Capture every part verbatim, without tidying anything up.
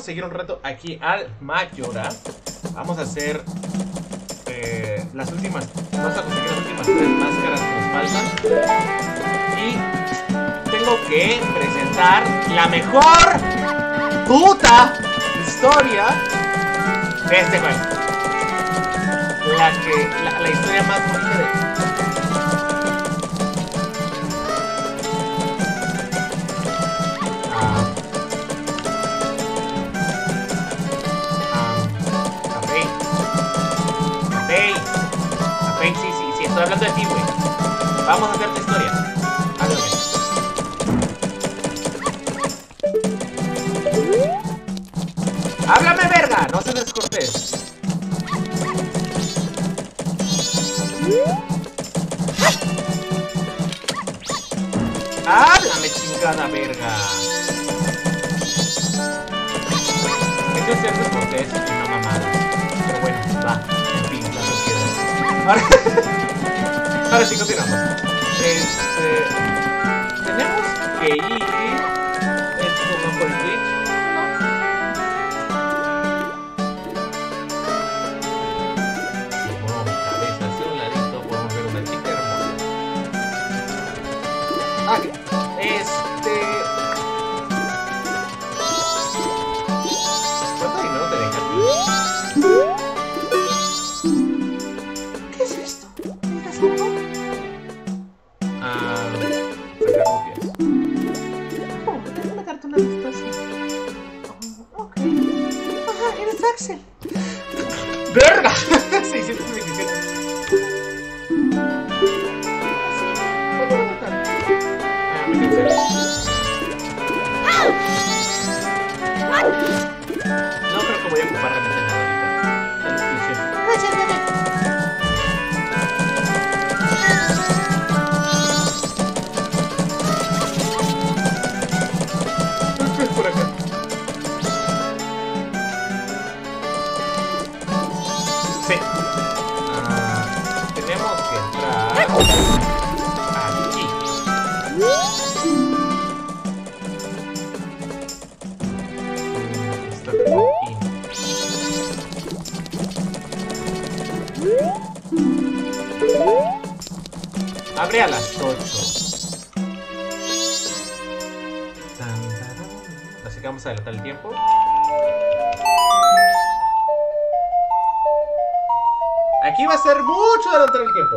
Vamos a seguir un rato aquí al Mayora. Vamos a hacer eh, las últimas. Vamos a conseguir las últimas tres máscaras que nos faltan. Y tengo que presentar la mejor puta historia de este juego. La que. La, la historia más bonita de. Sí, sí, sí, estoy hablando de ti, güey. Vamos a hacer tu historia. Háblame. ¡Háblame, verga! No seas descortés. ¡Háblame, chingada verga! Esto es ser descortés y una mamada. Pero bueno, va. En fin, la sociedad. Ahora, ahora sí, continuamos. Este, tenemos que ir. Esto no por el Twitch. Si muevo mi cabeza hacia un ladito, podemos ver una chica hermosa. Ah, este. ¿Cuánto dinero te deja? Axel. ¡Verga! seiscientos veintisiete. Ah, me cancelo. No creo que voy a ocupar realmente nada ahorita. Gracias, bebé. ¿Qué es por acá? Sí. Ah, tenemos que entrar aquí. Está aquí. Abre a las ocho. Así que vamos a adelantar el tiempo. Aquí va a ser mucho adelantar el tiempo.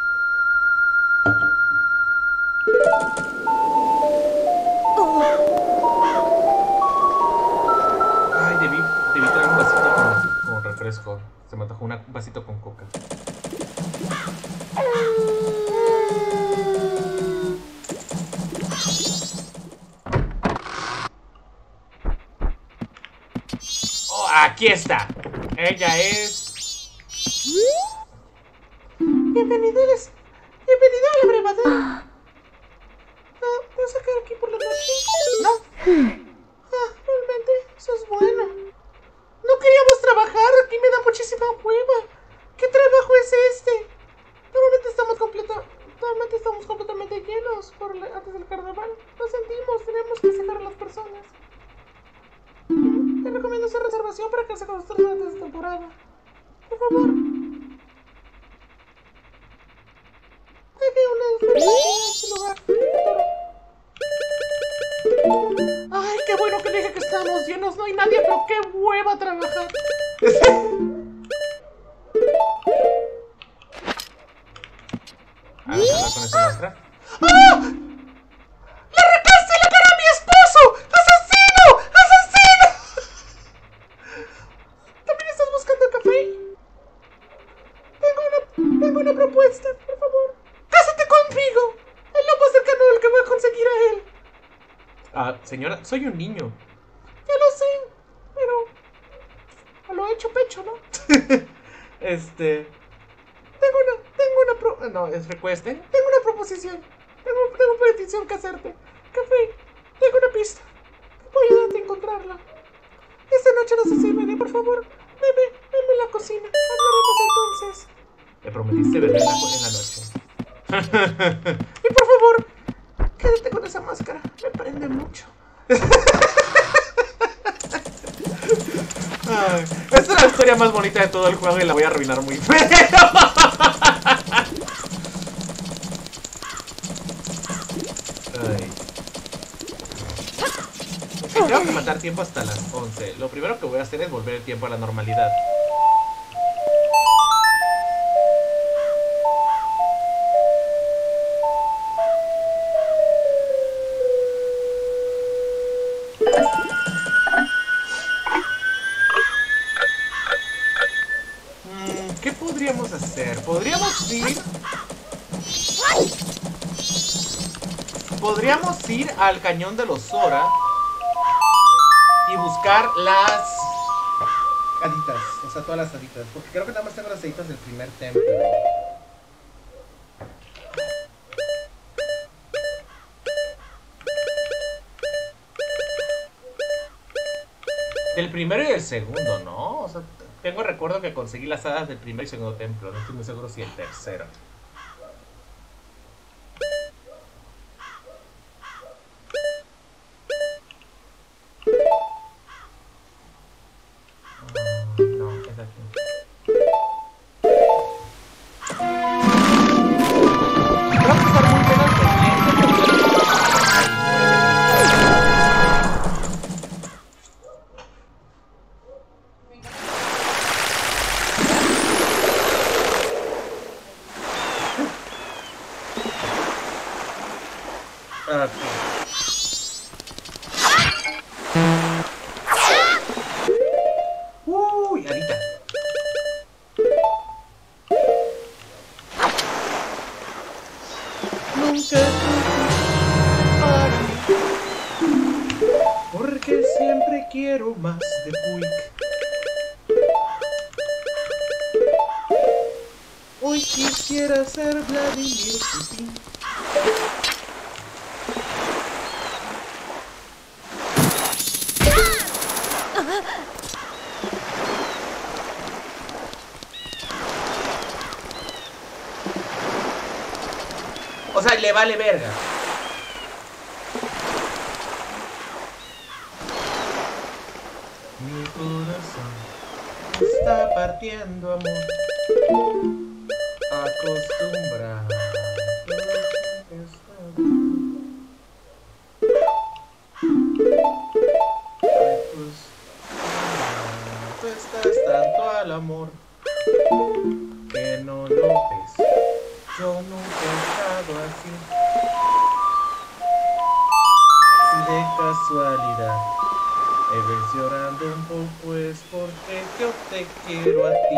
Ay, debí, debí traer un vasito con, con refresco. Se me antojó un vasito con coca. Oh, aquí está. Ella es... Bienvenido, eres... Bienvenido al abrevadero. ¿No vas a quedar aquí por la noche? No. Ah, realmente, eso es bueno. No queríamos trabajar, aquí me da muchísima hueva. ¿Qué trabajo es este? Normalmente estamos completa... Normalmente estamos completamente llenos por la... antes del carnaval. Lo sentimos, tenemos que sacar a las personas. Te recomiendo hacer reservación para que se construya antes de temporada. Por favor. Ay, qué bueno que dije que estamos llenos. No hay nadie, pero qué hueva trabajar. ¿Vamos a hablar con esa maestra? ¡Ah! ¡Le arrancaste la cara a mi esposo! ¡Asesino! ¡Asesino! ¿También estás buscando café? Tengo una, tengo una propuesta, por favor. ¡Cásate conmigo! El lobo cercano al que voy a conseguir a él. Ah, señora, soy un niño. Ya lo sé, pero... a lo hecho pecho, ¿no? Este... Tengo una... tengo una pro... No, es request, ¿eh? Tengo una proposición. Tengo, tengo una petición que hacerte. Café, tengo una pista. Voy a ayudarte a encontrarla. Esta noche no se sirve, ¿eh? Por favor. Bebe, veme en la cocina. Hablaremos entonces. Me prometiste verme en la, en la noche. Y por favor, quédate con esa máscara. Me prende mucho. Ay, esta es la historia más bonita de todo el juego y la voy a arruinar muy feo. Ay. Okay, tengo que matar tiempo hasta las once. Lo primero que voy a hacer es volver el tiempo a la normalidad. ¿Qué podríamos hacer? Podríamos ir... Podríamos ir al cañón de los Zora y buscar las haditas, o sea, todas las haditas, porque creo que nada más tengo las haditas del primer templo. Del primero y del segundo, ¿no? O sea, tengo recuerdo que conseguí las hadas del primer y segundo templo. No estoy muy seguro si el tercero. Oh, no, es aquí. Creo que estar muy menos pendiente. Uy, ahorita. Nunca para mí, porque siempre quiero más de Puig. Hoy quisiera ser Vladimir Putin. O sea, le vale verga. Mi corazón está partiendo, amor. Acostumbrado. Tú estás tanto al amor que no lo ves. Yo nunca he estado así. Si de casualidad me ves llorando un poco es porque yo te quiero a ti.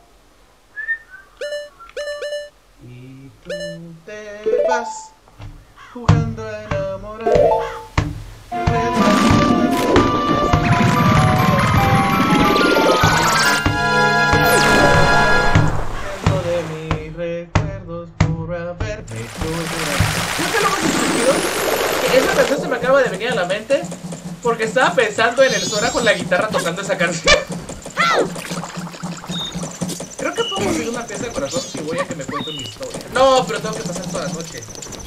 Y tú te vas jugando a enamorar. Esa canción se me acaba de venir a la mente porque estaba pensando en el Zora con la guitarra tocando esa canción. Creo que puedo conseguir una pieza de corazón si voy a que me cuenten mi historia. No, pero tengo que pasar toda la noche.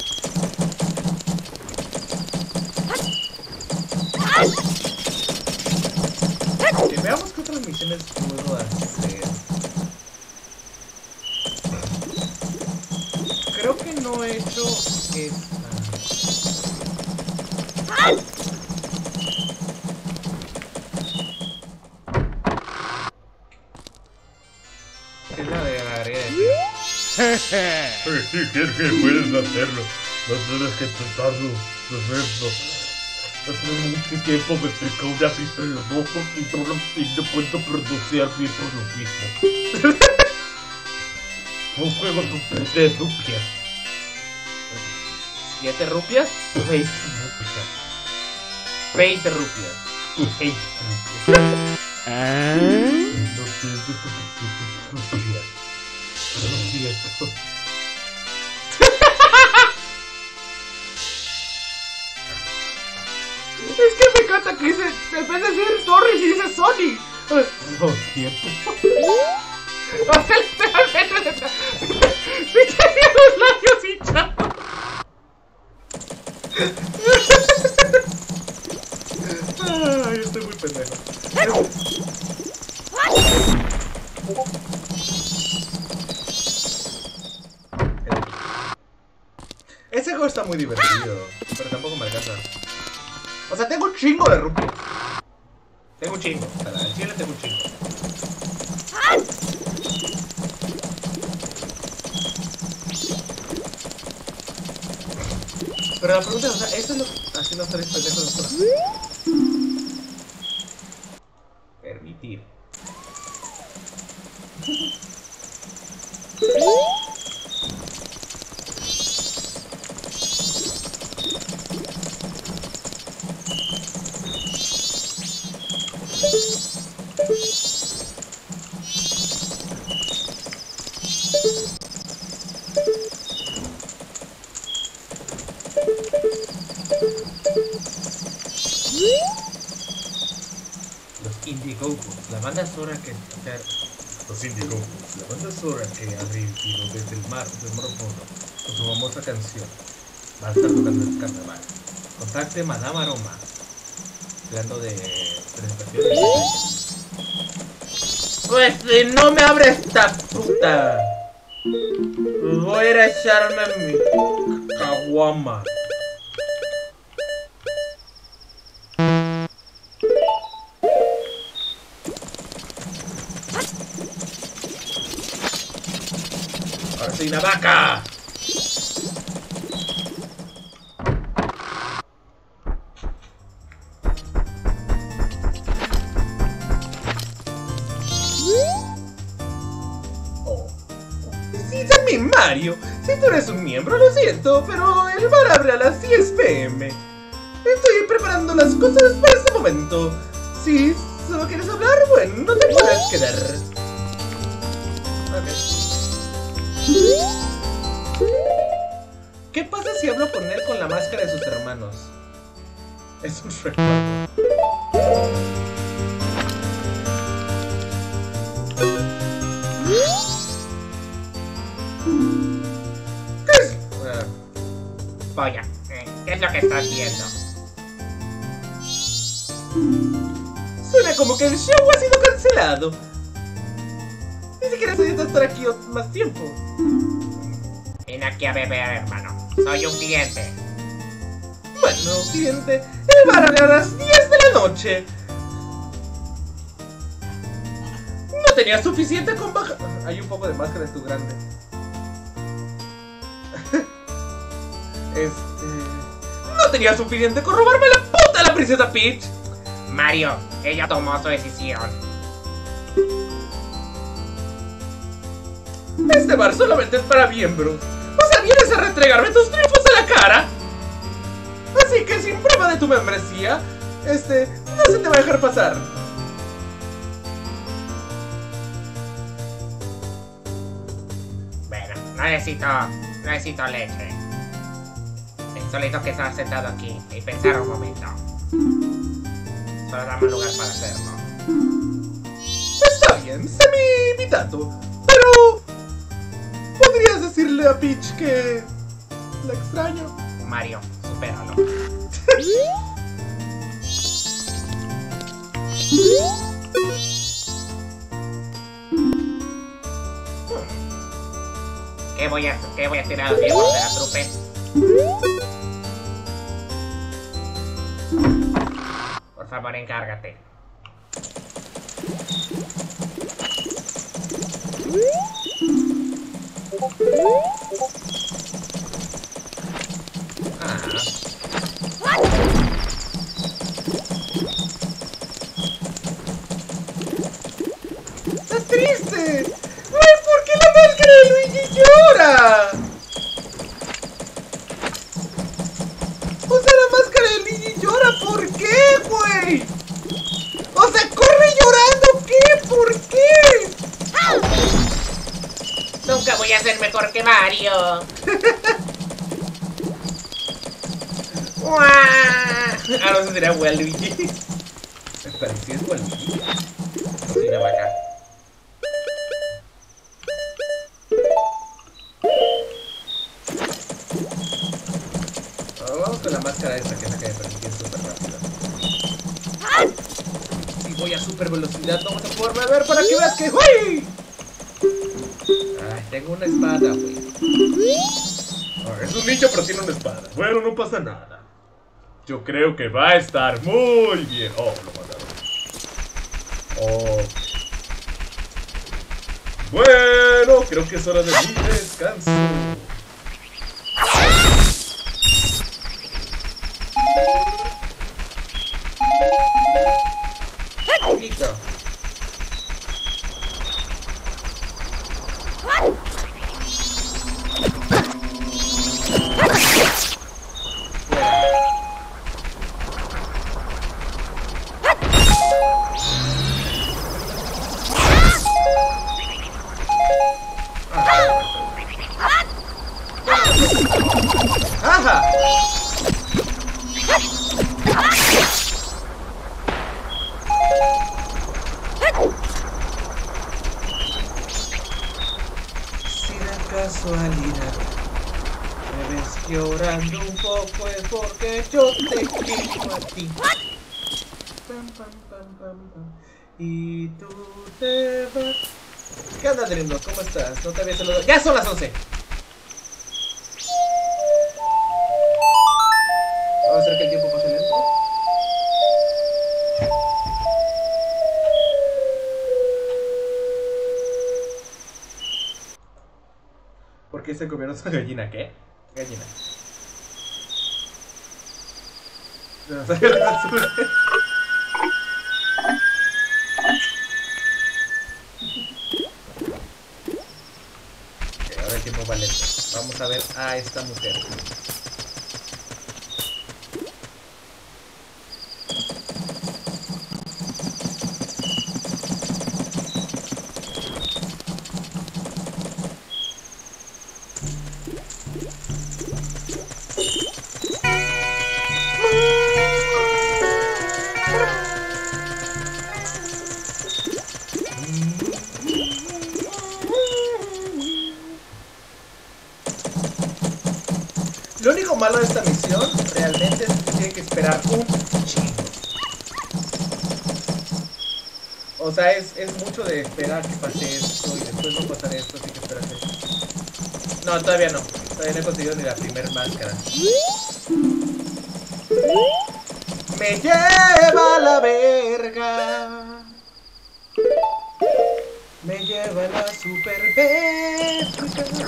Okay, veamos qué otras misiones puedo hacer. Creo que no he hecho esta. Es la de la área de sí, creo que puedes hacerlo. No tienes que tratarlo de esto. Hace mucho tiempo me explicó una pista de los ojos y solo no puedo pronunciar bien por lo mismo. Un juego de rupias. ¿Siete rupias? Seis rupias. Veinte rupias. Seis rupias. ¿Ah? No siento suficientes rupias. Lo siento. Es que me encanta que dice, en vez de decir sorry, si dice Sony. Lo siento. O sea, literalmente me tenía los labios hinchados. Ay, estoy muy pendejo. muy divertido, pero tampoco me alcanza. O sea, tengo un chingo de rupias. Tengo un chingo, o sea, al chile tengo un chingo. Pero la pregunta es, o sea, eso es lo que... Así no estaréis pendejos nosotros. Permitir. Los Indiegogo, la banda sonora que... O sea, los Indiegogo, la banda sonora que ha revivido desde el mar, del mar fondo, con su famosa canción. Va a estar tocando el carnaval. Contacte Madame Aroma. Hablando de presentaciones. Pues si no me abre esta puta, voy a ir a echarme mi caguama. Ahora soy una vaca. Mario, si tú eres un miembro, lo siento, pero el bar abre a las diez pe eme. Estoy preparando las cosas para ese momento. Si solo quieres hablar, bueno, no te puedes quedar. Okay. ¿Qué pasa si hablo con él con la máscara de sus hermanos? Es un recuerdo. Polla, ¿qué es lo que estás viendo? Suena como que el show ha sido cancelado. Ni siquiera necesito estar aquí más tiempo. Vine aquí a beber, hermano. Soy un cliente. Bueno, cliente, el bar abre a las diez de la noche. No tenía suficiente con baja... Hay un poco de máscara en tu grande. Este... No tenía suficiente con robarme la puta a la princesa Peach. Mario, ella tomó su decisión. Este bar solamente es para miembros. O sea, vienes a restregarme tus triunfos a la cara. Así que sin prueba de tu membresía, este, no se te va a dejar pasar. Bueno, no necesito, no necesito leche. Solito que estar sentado aquí y pensar un momento. Solo dame un lugar para hacerlo. Está bien, sé mi invitado, pero ¿podrías decirle a Peach que la extraño? Mario, supéralo. ¿Qué voy a, qué voy a tirar los viejos de la trupe? Por favor, encárgate. Ah. ¡Está triste! ¡Ay, por qué la máscara de Luigi llora! O sea, la máscara de Luigi llora, ¿por qué, güey? O sea, corre llorando, ¿qué? ¿Por qué? Nunca voy a ser mejor que Mario. Ah, no, eso sería Waluigi. Espera, ¿sí es Waluigi? No soy una vaca. Oh, vamos con la máscara esa que me acaba de permitir súper rápido. Si voy a super velocidad no vas a poderme ver para que veas que... ¡Uy! Ay, tengo una espada, güey. Ah, es un niño pero tiene una espada. Bueno, no pasa nada. Yo creo que va a estar muy bien. Oh, lo mataron. Oh. Bueno, creo que es hora de mi descanso. Listo. ¡Ajá! Si de casualidad me ves llorando un poco es porque yo te quiero a ti. Pam, pam, pam, pam, pam. Y tú te vas. ¿Qué onda, Dreamlock? ¿Cómo estás? No te había saludado. ¡Ya son las once! Vamos a hacer que el tiempo pase lento. ¿Por qué se comieron esa gallina? ¿Qué? Gallina. Se nos sale la basura. Ok, ahora el tiempo va lento. Vamos a ver a esta mujer. Lo único malo de esta misión realmente es que tiene que esperar un chingo. O sea, es, es mucho de esperar que pase esto y después no pasar esto, así que esperar esto. No, todavía no. Todavía no he conseguido ni la primer máscara. Me lleva a la verga. Me lleva a la super verga.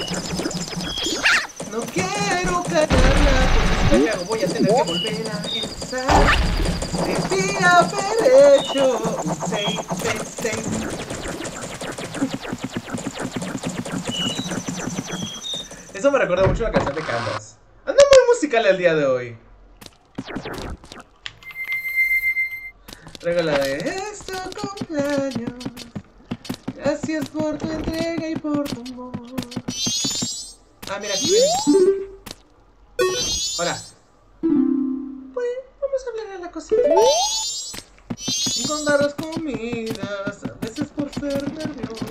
No quiero cagarla, pues ¿qué hago? Voy a tener que volver a empezar. Debí haber hecho un save, save, save. Eso me recuerda mucho a la canción de Canvas. Anda muy musical el día de hoy. Traigo la de este cumpleaños. Gracias por tu entrega y por tu amor. Ah, mira, aquí viene. Hola. Pues vamos a hablar a la cocina. Con las comidas, a veces por ser nerviosa.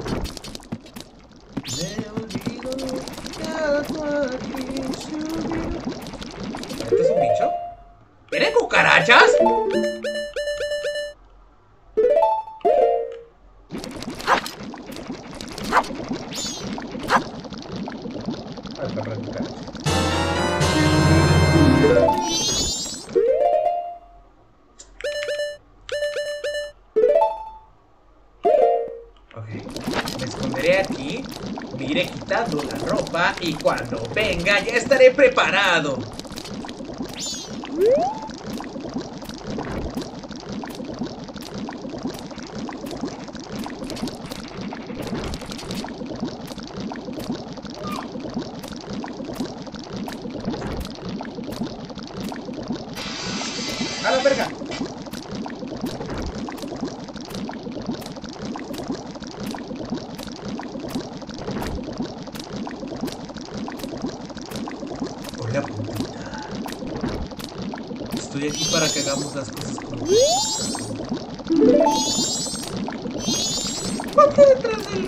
Me olvido de cada cual. ¿Esto es un bicho? ¿Tiene cucarachas? Ok, me esconderé aquí, me iré quitando la ropa y cuando venga ya estaré preparado. ¡A la verga! Hola, puntita. Estoy aquí para que hagamos las cosas como me gustan. Ponte detrás del...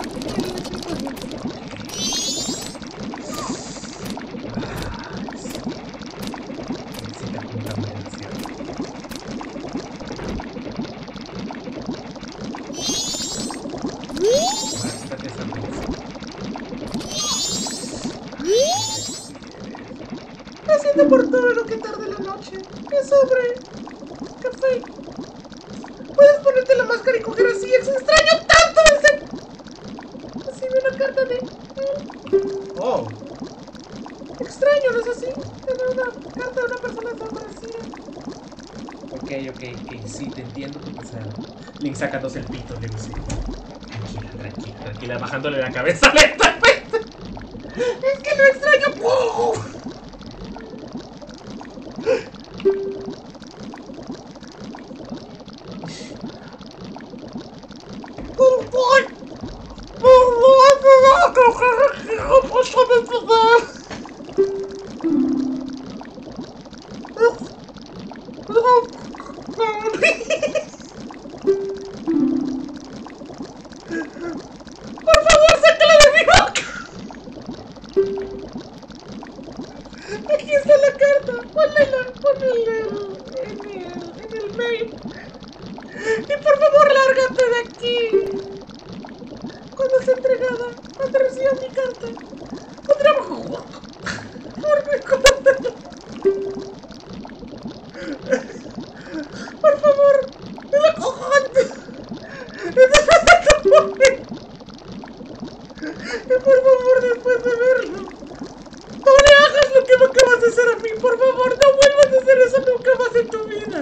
Necesita contaminación. Ahora quítate esa cosa. Es sobre... café. Puedes ponerte la máscara y coger así. Es extraño tanto ese... Recibe una carta de... Oh. Extraño, ¿no es así? Tiene una carta de una persona desaparecida. Ok, ok, ok. Sí, te entiendo tu pesar. Link sacándose el pito, le dice. Tranquila, tranquila, tranquila. Bajándole la cabeza lentamente. Es que lo extraño. ¡Oh! Por favor, sácala de mi boca. Aquí está la carta. Pónela, ponela en el, en el mail. Y por favor, lárgate de aquí. Cuando sea entregada, cuando reciba mi carta, podremos jugar por mi cuenta. Por favor, me la cojan. Y por favor, después de verlo, no le hagas lo que me acabas de hacer a mí. Por favor, no vuelvas a hacer eso nunca más en tu vida.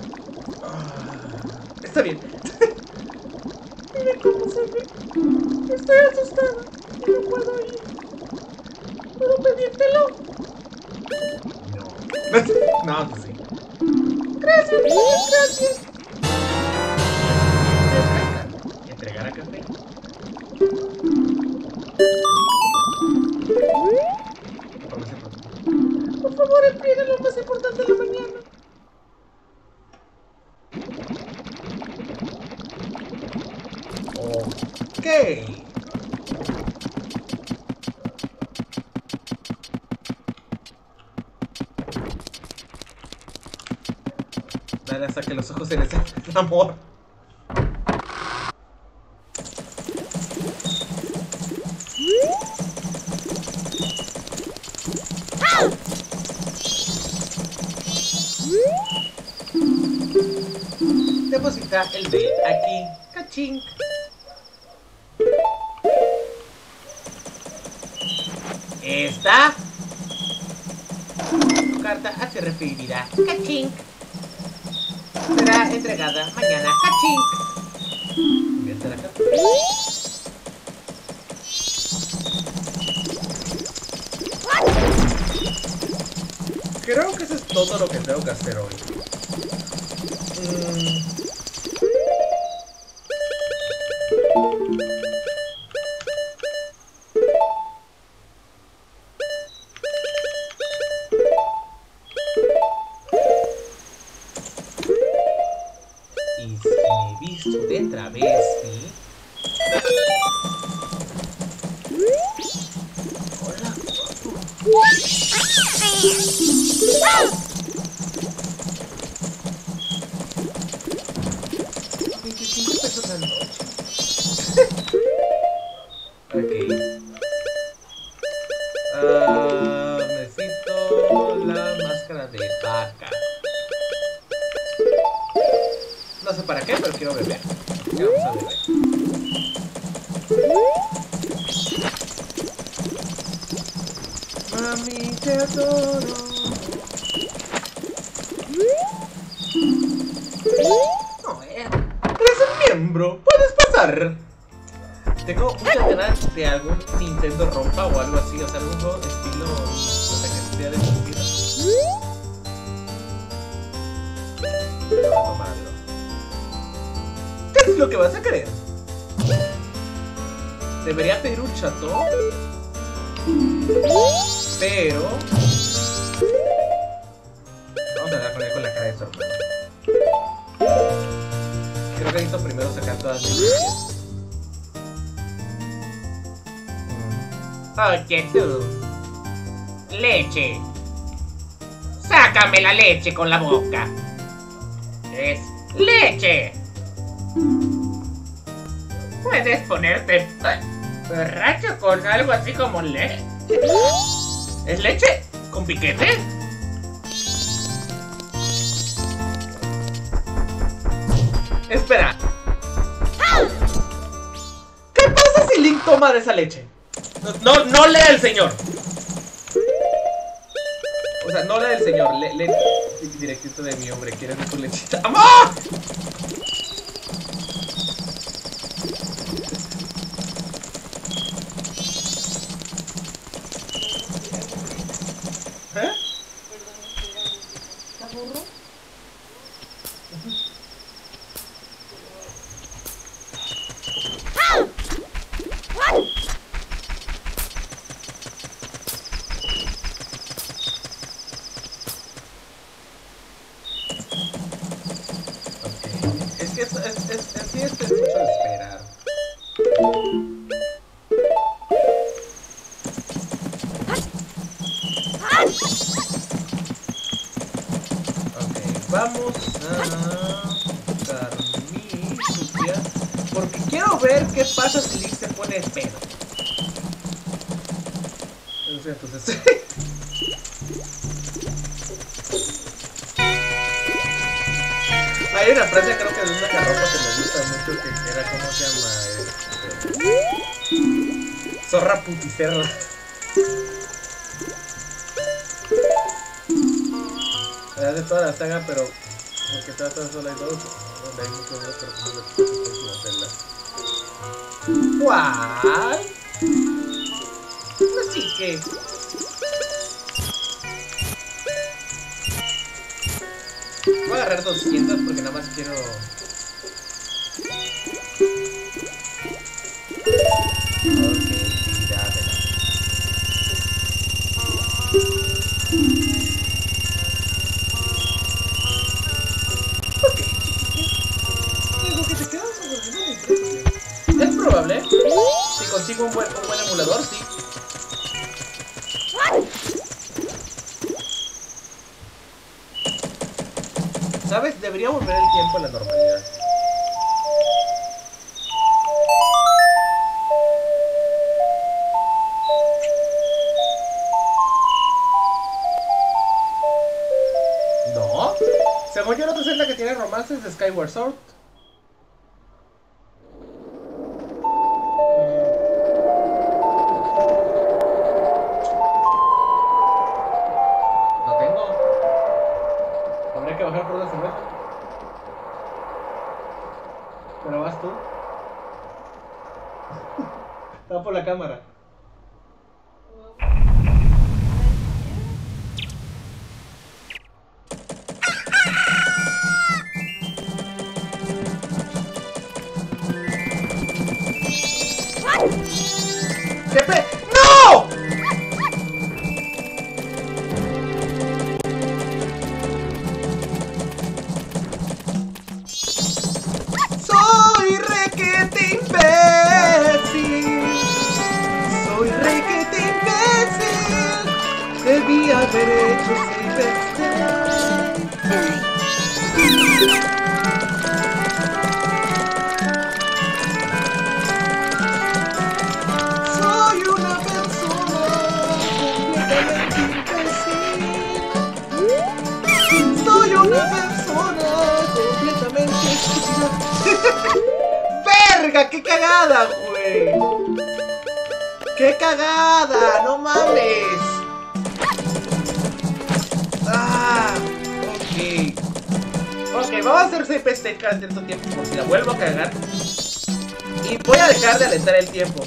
Está bien. Mire cómo se ve. Estoy asustada y no puedo ir. ¿Puedo pedírtelo? No. No, pues sí. Gracias, gracias. Entregar a café. Por favor, entregue lo más importante de la mañana. Ok. Dale hasta que los ojos se les den amor. Deposita el de aquí. Cachín. Esta. Tu carta a te referirá. Cachín. Será entregada mañana. Cachín. Enviaste la carta. Creo que eso es todo lo que tengo que hacer hoy. Mm. Y si me he visto de travesti. Hola. veinticinco pesos la noche. Ok. Uh, necesito la máscara de vaca. No sé para qué, pero quiero beber. Ya vamos a beber. Mami, te adoro. No, eh. Eres un miembro. Puedes pasar. Tengo muchas ganas de algún Nintendo rompa o algo así. O sea, algún juego estilo. O sea, que sea de estilo. Vamos a tomarlo. ¿Qué es lo que vas a querer? Debería pedir un chateau. Pero vamos a hablar con él con la cara de sorpresa. Creo que necesito primero sacar todas mis cosas. Oye tú. Leche. Sácame la leche con la boca. Es leche. Puedes ponerte borracho con algo así como leche. ¿Es leche? ¿Con piquete? Espera. ¿Qué pasa si Link toma de esa leche? No, no, no lea el señor. O sea, no lea el señor. Le, le directito de mi hombre. ¿Quieres de tu lechita? ¡Amor! ¿Eh? Es que es, es, es, es, sí, esto es mucho de esperar. Ok, vamos a buscar mi sucia. Porque quiero ver qué pasa si Link se pone pedo. Entonces... Hay una frase, creo que de una carroza que me gusta mucho, que era, ¿cómo se llama? Este... Zorra puticerra. Es de toda la saga, pero porque trata solo hay dos, donde hay muchos más personajes que se ¿cuál? Así que... voy a agarrar doscientos porque nada más quiero... Ok, tiradela. Ok, digo que te quedas con es probable. Si consigo un buen, un buen emulador, sí. ¿Sabes? Debería volver el tiempo a la normalidad. No. Según yo, la otra es la que tiene romances de Skyward Sword. No tengo. Habría que bajar por una cerveza. Pero vas tú. Está por la cámara. ¿Qué pe... ¡No! Soy requete imbécil. Soy requete imbécil. Debí haber hecho Silvestre. Soy una persona completamente imbécil. Soy una persona completamente estúpida. ¡Verga! ¡Qué cagada, güey! ¡Qué cagada! ¡No mames! Ah, ok. Ok, vamos a hacer C P S cada cierto tiempo por si la vuelvo a cagar. Y voy a dejar de alentar el tiempo.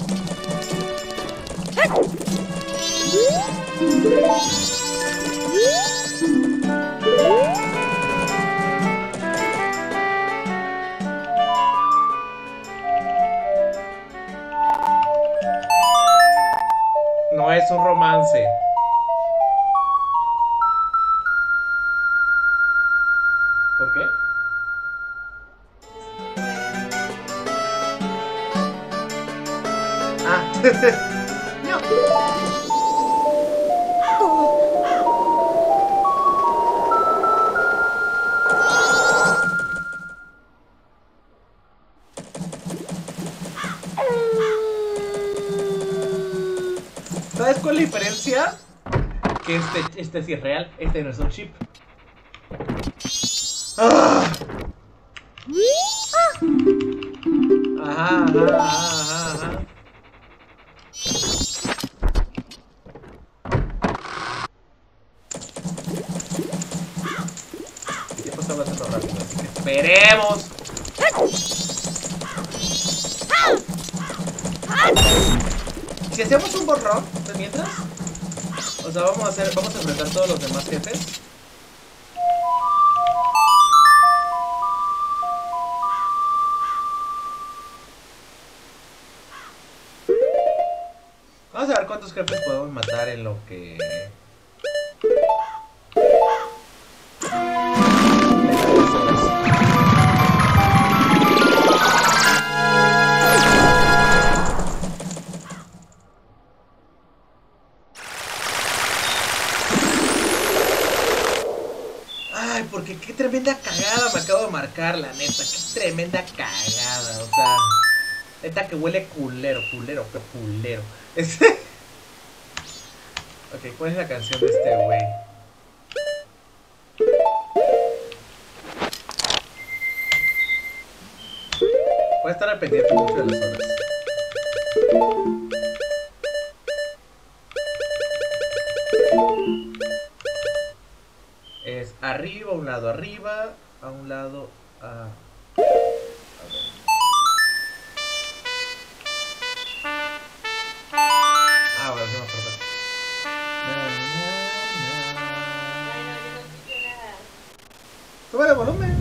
No es un romance. ¿Por qué? Ah. No. ¿Sabes cuál es la diferencia? Que este, este sí es real, este no es un chip. ¡Ah! Ajá, ajá, ajá, ajá. El tiempo está pasando rápido, así que esperemos. ¿Y si hacemos un borrón de mientras? O sea, vamos a hacer, vamos a enfrentar todos los demás jefes. Vamos a ver cuántos jefes podemos matar en lo que... Ay, porque qué tremenda cagada me acabo de marcar, la neta. Qué tremenda cagada, o sea... Neta que huele culero, culero, qué culero. Ok, ¿cuál es la canción de este güey? Voy a estar al pendiente mucho de las horas. Es arriba, a un lado arriba, a un lado a... Ah, bueno, se me acordó. Sube el volumen.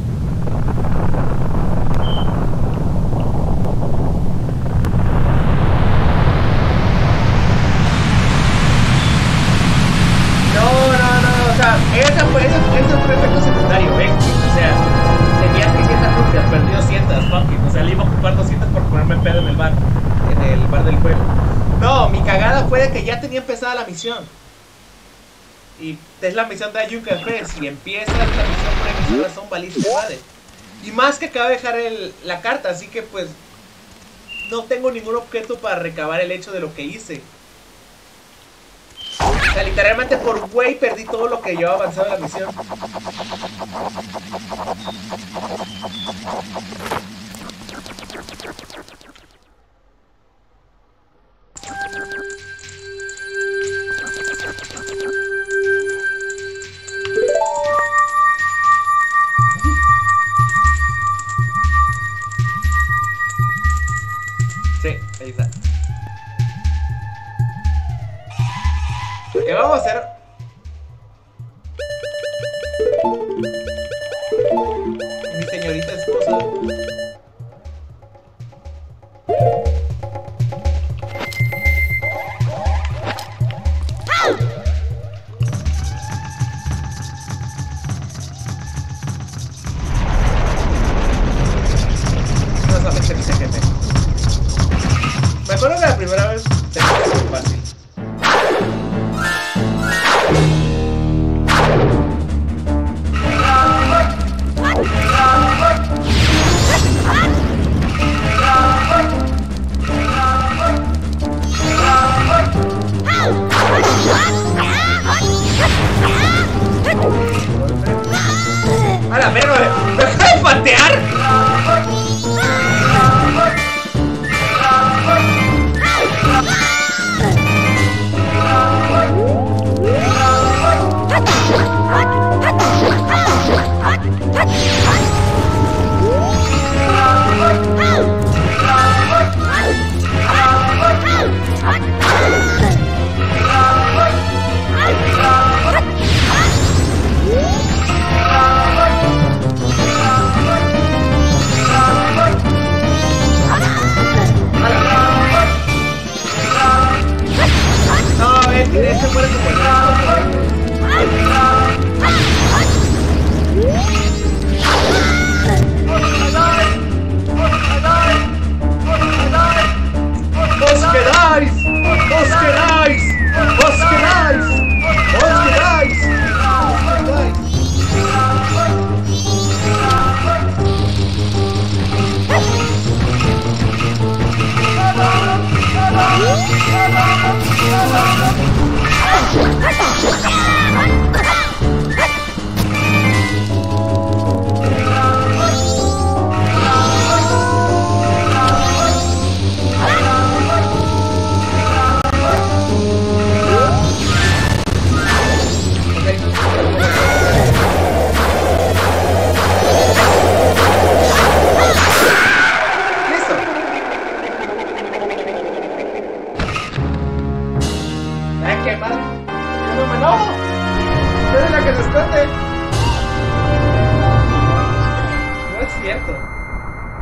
No, no, no, o sea, ese fue, ese, ese fue efecto secundario, ¿eh? O sea, tenías seiscientas rupias, perdí doscientas, fucking. O sea, le iba a ocupar doscientas por ponerme pedo en el bar, en el bar del juego. No, mi cagada fue de que ya tenía empezada la misión. Y es la misión de Ayun Café. Si empiezas la misión por emisoras son balistas de madre. Y más que acabo de dejar el, la carta, así que pues no tengo ningún objeto para recabar el hecho de lo que hice. O sea, literalmente por güey perdí todo lo que yo avanzado en la misión. Sí, ahí está. Lo que vamos a hacer... Mi señorita esposa... No solamente dice jefe. Me acuerdo que la primera vez se me hizo muy fácil. ¡A la verga! ¡Me deja de patear!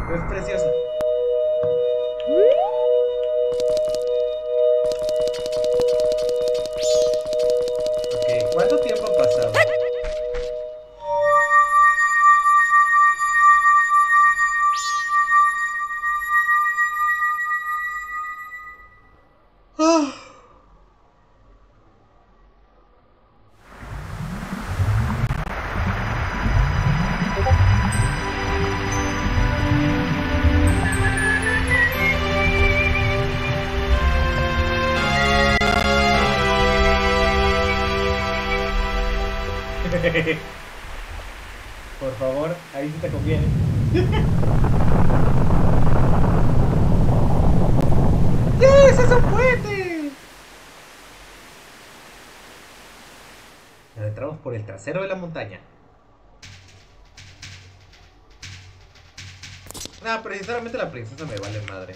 Es precioso. Ok, ¿cuánto tiempo ha pasado? Ah. Por favor, ahí sí te conviene. ¡Yes! ¡Es un puente! Entramos por el trasero de la montaña. Nah, pero sinceramente la princesa me vale madre.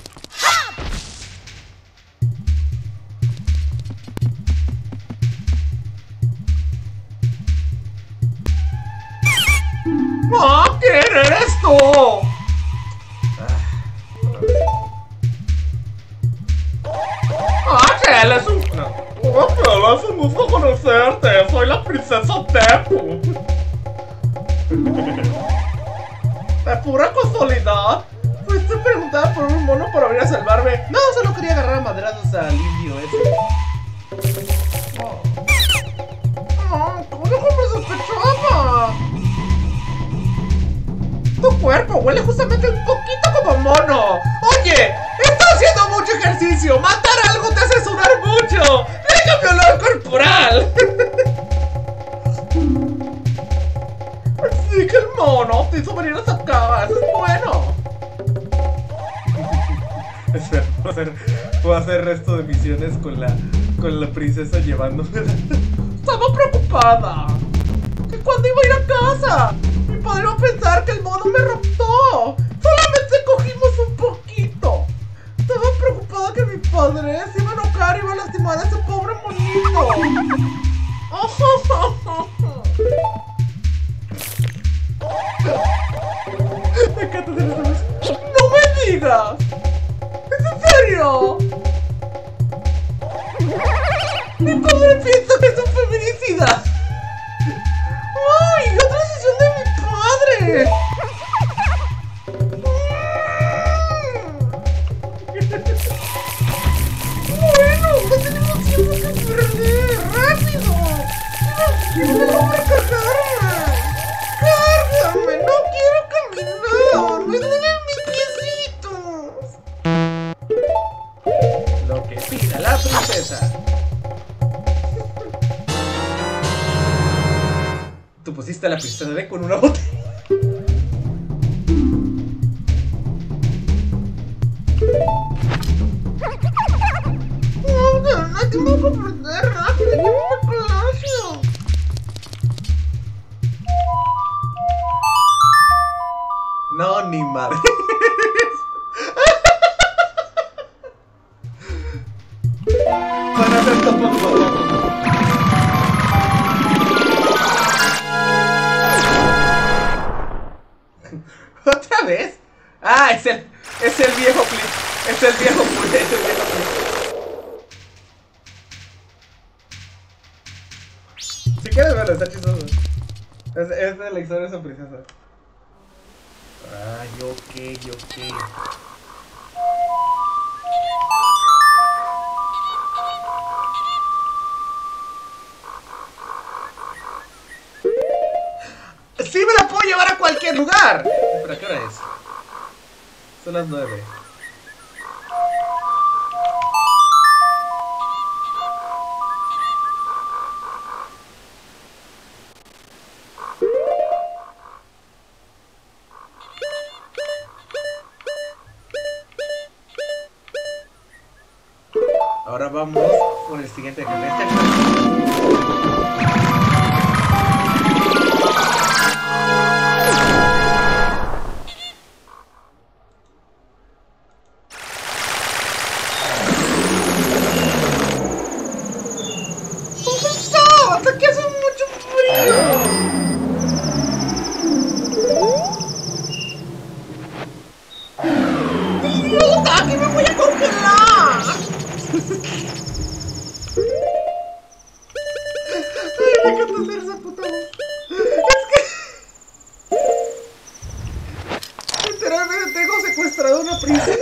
¡Ah! ¿Quién eres tú? ¡Ah! ¿Qué él es un...? No. ¡Oh, que es un gusto conocerte! ¡Soy la princesa Tepu! De pura casualidad, fuiste preguntada por un mono para venir a salvarme. No, solo quería agarrar a madrazos al indio ese. Oh. Oh, ¿cómo no me sospechaba? Tu cuerpo huele justamente un poquito como mono. Oye, estás haciendo mucho ejercicio. Matar algo te hace sudar mucho. Deja mi olor corporal. Así que el mono te hizo venir hasta acá. Eso es bueno. Espera, puedo hacer, puedo hacer resto de misiones con la, con la princesa llevándome. Estaba preocupada. Que cuando iba a ir a casa, mi padre iba a pensar que el mono me raptó. Solamente cogimos un poquito. Estaba preocupada que mi padre se iba a enojar y iba a lastimar a ese pobre monito. Me encanta hacer eso. ¡No me digas! ¿Es en serio? Mi padre piensa que es un feminicida. ¡Ay! ¡Otra sesión de mi padre! Bueno, no tenemos tiempo que perder. ¡Rápido! ¡No quiero cargarme! ¡Cárgame! ¡No quiero caminar! ¡Me duelen mis piecitos! Lo que pida la princesa. Tú pusiste a la princesa de con una botella. No, no, no tengo que aprender rápido. Llévame al palacio. No, ni madre. Para hacer esto poco a poco. ¿Otra vez? Ah, es el, es el viejo clip. Es el viejo clip. Es el viejo clip. Si quieres verlo, está chistoso. Es, es de la historia de esa princesa. Ay, ok, ok. ¡Sí me la puedo llevar a cualquier lugar! ¿Pero qué hora es? Son las nueve. Ahora vamos con el siguiente jefe. puta! ¡Aquí me voy a congelar! Ay, me encanta hacer esa puta voz. Es que... literalmente tengo secuestrado a una princesa.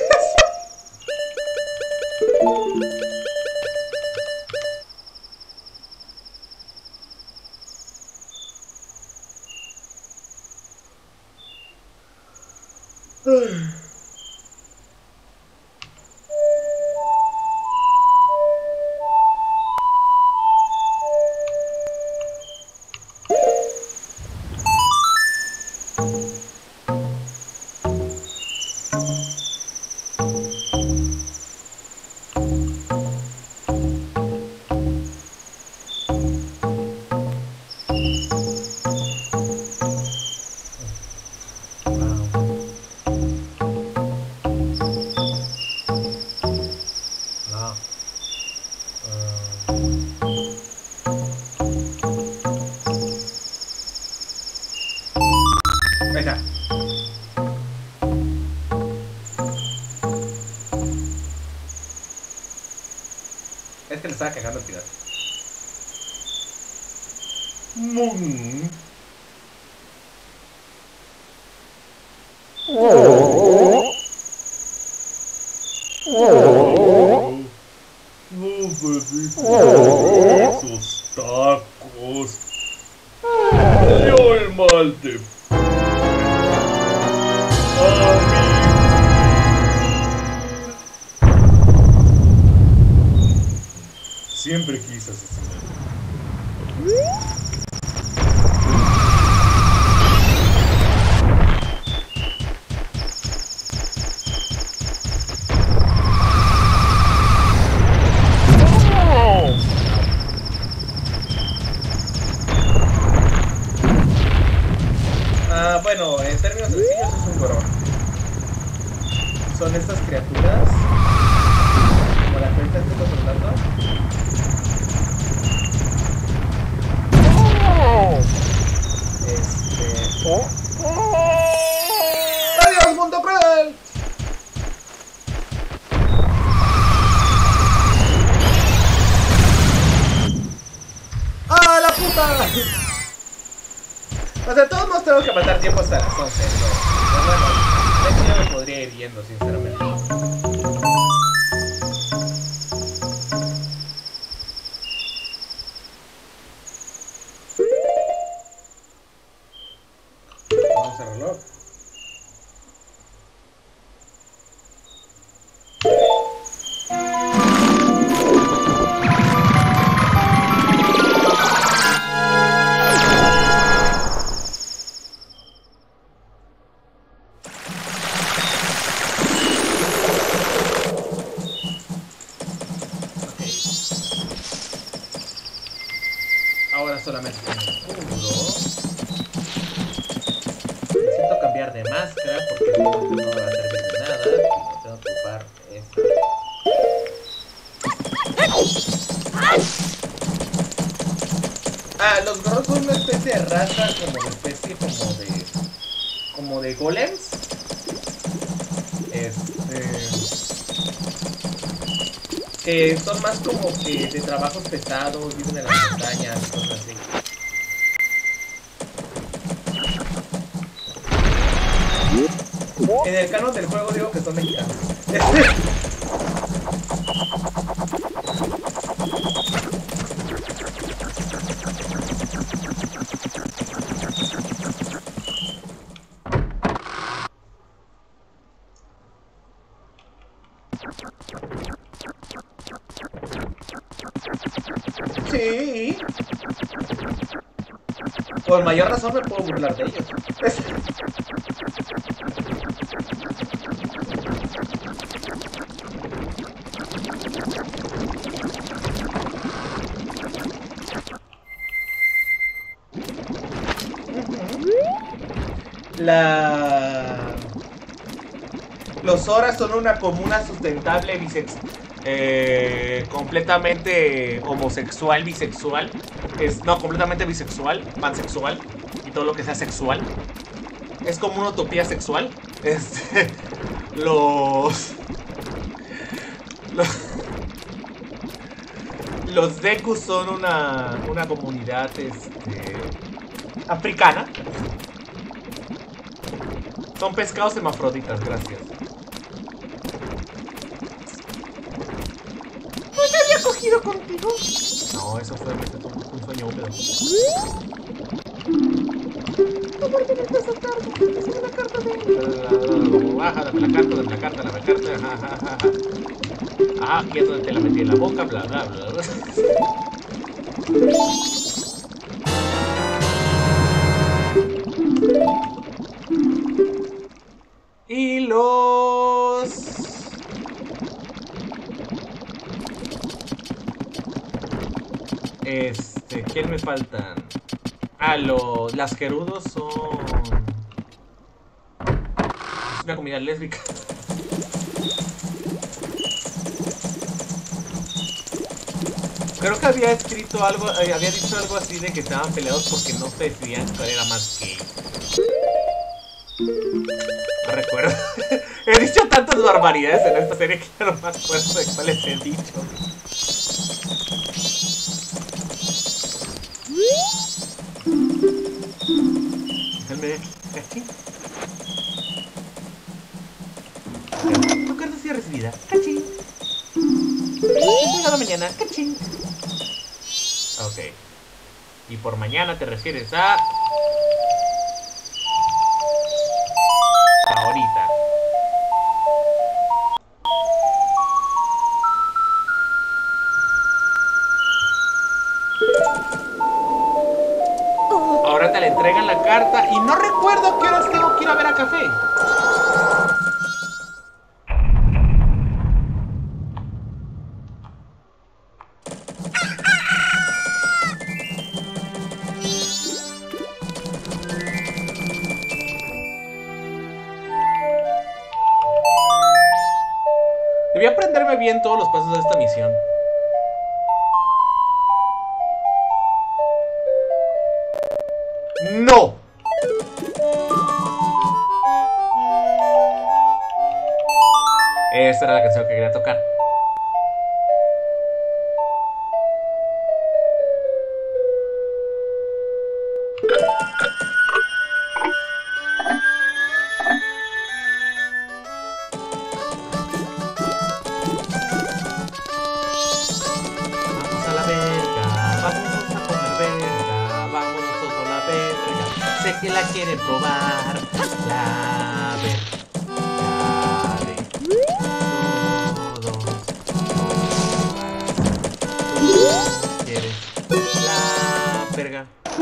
Es que le estaba cagando el pirata. Mm. Oh. Oh. No, bebito. Oh. Esos tacos. Salió el mal de... Siempre quise asesinar. Ah, bueno, en términos sencillos es un gorón. Son estas criaturas como la que ahorita estoy controlando. Este... ¡Adiós, mundo cruel! ¡Ah, la puta! O sea, todos nos tenemos que matar tiempo hasta las once, ¿no? Pero bueno, de hecho yo me podría ir yendo, sinceramente. Vamos al reloj. Ahora solamente tengo un escudo. Necesito cambiar de máscara porque no, no va a servir de nada. No tengo que ocupar esta. Ah, los gorros son una especie de raza, como de especie como de. como de golems. Este. Que son más como que de trabajos pesados, viven en las montañas, cosas así. En el canon del juego digo que son mexicanos. Sí. Por mayor razón me puedo burlar de ellos. La... Los Zoras son una comuna sustentable bisex... Eh, completamente homosexual, bisexual. Es, no, completamente bisexual, pansexual y todo lo que sea sexual. Es como una utopía sexual. Este, los... Los, los Deku son una, una comunidad este, africana. Son pescados hermafroditas, gracias. ¿No te había cogido contigo? No, eso fue un, un sueño húmedo. ¿Cómo olvidaste esa carta? Es una carta de... Baja, dame la carta, dame la carta, dame la carta. Ajá, ajá, ajá. Ah, aquí es donde te la metí en la boca, bla, bla, bla, bla. Y los... Este, ¿quién me faltan? Ah, los... Las Gerudos son... Es una comunidad lésbica. Creo que había escrito algo, eh, había dicho algo así de que estaban peleados porque no se decidían cuál era más gay. No recuerdo. He dicho tantas barbaridades en esta serie que ya no me acuerdo de cuáles he dicho. Déjame ver. ¿Cachín? Tu carta ha sido recibida. Cachín. Llegado mañana. Cachín. Ok. Y por mañana te refieres a... Ahorita. Ahora te le entregan la carta y no recuerdo a qué horas tengo que ir a ver a café. Debí aprenderme bien todos los pasos de esta misión. ¡No! Esta era la canción que quería tocar. Vamos a la verga, vamos a comer verga, vámonos todos a la verga. Sé que la quieren probar, la verga. ¿Quieres la verga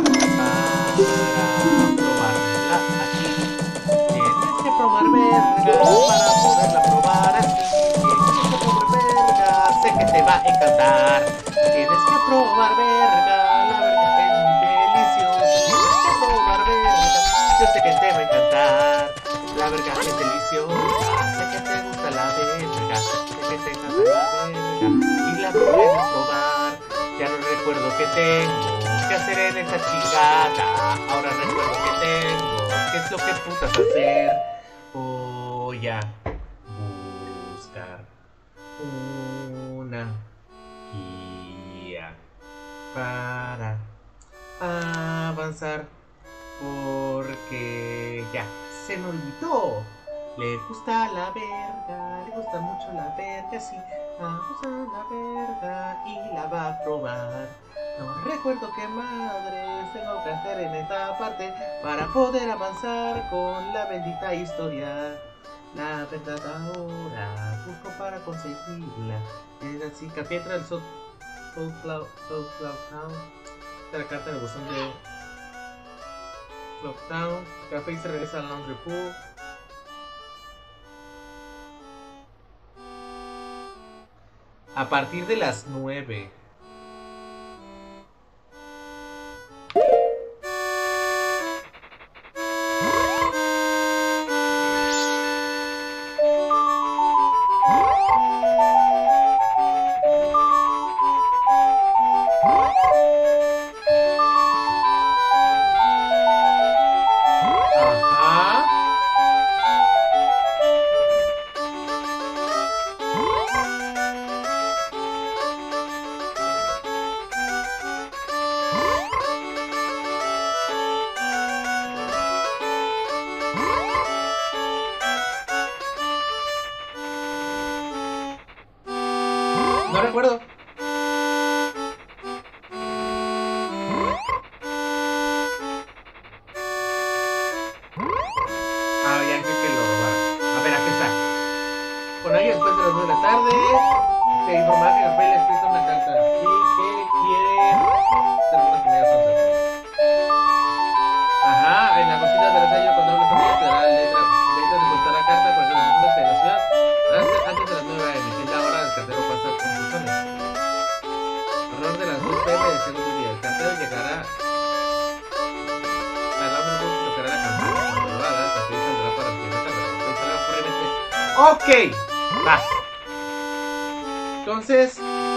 para probarla aquí? Tienes que probar verga para poderla probar así. Tienes que probar verga, sé que te va a encantar. Tienes que probar verga, la verga es muy deliciosa. Tienes que probar verga, yo sé que te va a encantar. La verga es deliciosa, sé que te gusta la verga, sé que te encanta la verga y la puedes probar. Ya no recuerdo qué tengo que hacer en esta chingada. Ahora recuerdo qué tengo, qué es lo que putas hacer. Voy a buscar una guía para avanzar, porque ya se me olvidó. Le gusta la verga, le gusta mucho la verga, sí. Le gusta la verga y la va a probar. No recuerdo qué madres tengo que hacer en esta parte para poder avanzar con la bendita historia. La verdad ahora busco para conseguirla. Es así, Capietra del South Cloud Town. Esta es la carta de buzón de Cloud Town. Café y se regresa al Laundry Pool. A partir de las nueve. Ajá. No recuerdo. Ah, ya creo que lo robaron. A ver, aquí está. Con alguien después de las nueve de la tarde. Se informará que Rafael ha escrito una carta y que quiere terminar con ella pronto. Ajá, en la cocina de ensayo cuando hables con ella te dará letra. Letra de buscar la carta con las segundas de la ciudad antes, antes de las nueve a m, que es la hora del cartero pasa con sus zonas. Alrededor de las dos p m del segundo día, el cartero llegará al lado de tocará la campana. Cuando lo haga, el cartero saldrá para que no tarde. Ok, va. Entonces,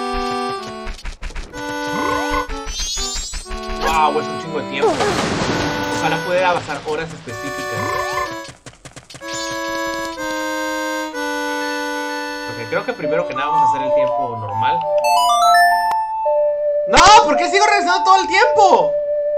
wow, es un chingo de tiempo. Ojalá pudiera pasar horas específicas. Ok, creo que primero que nada vamos a hacer el tiempo normal. ¡No! ¿Por qué sigo regresando todo el tiempo?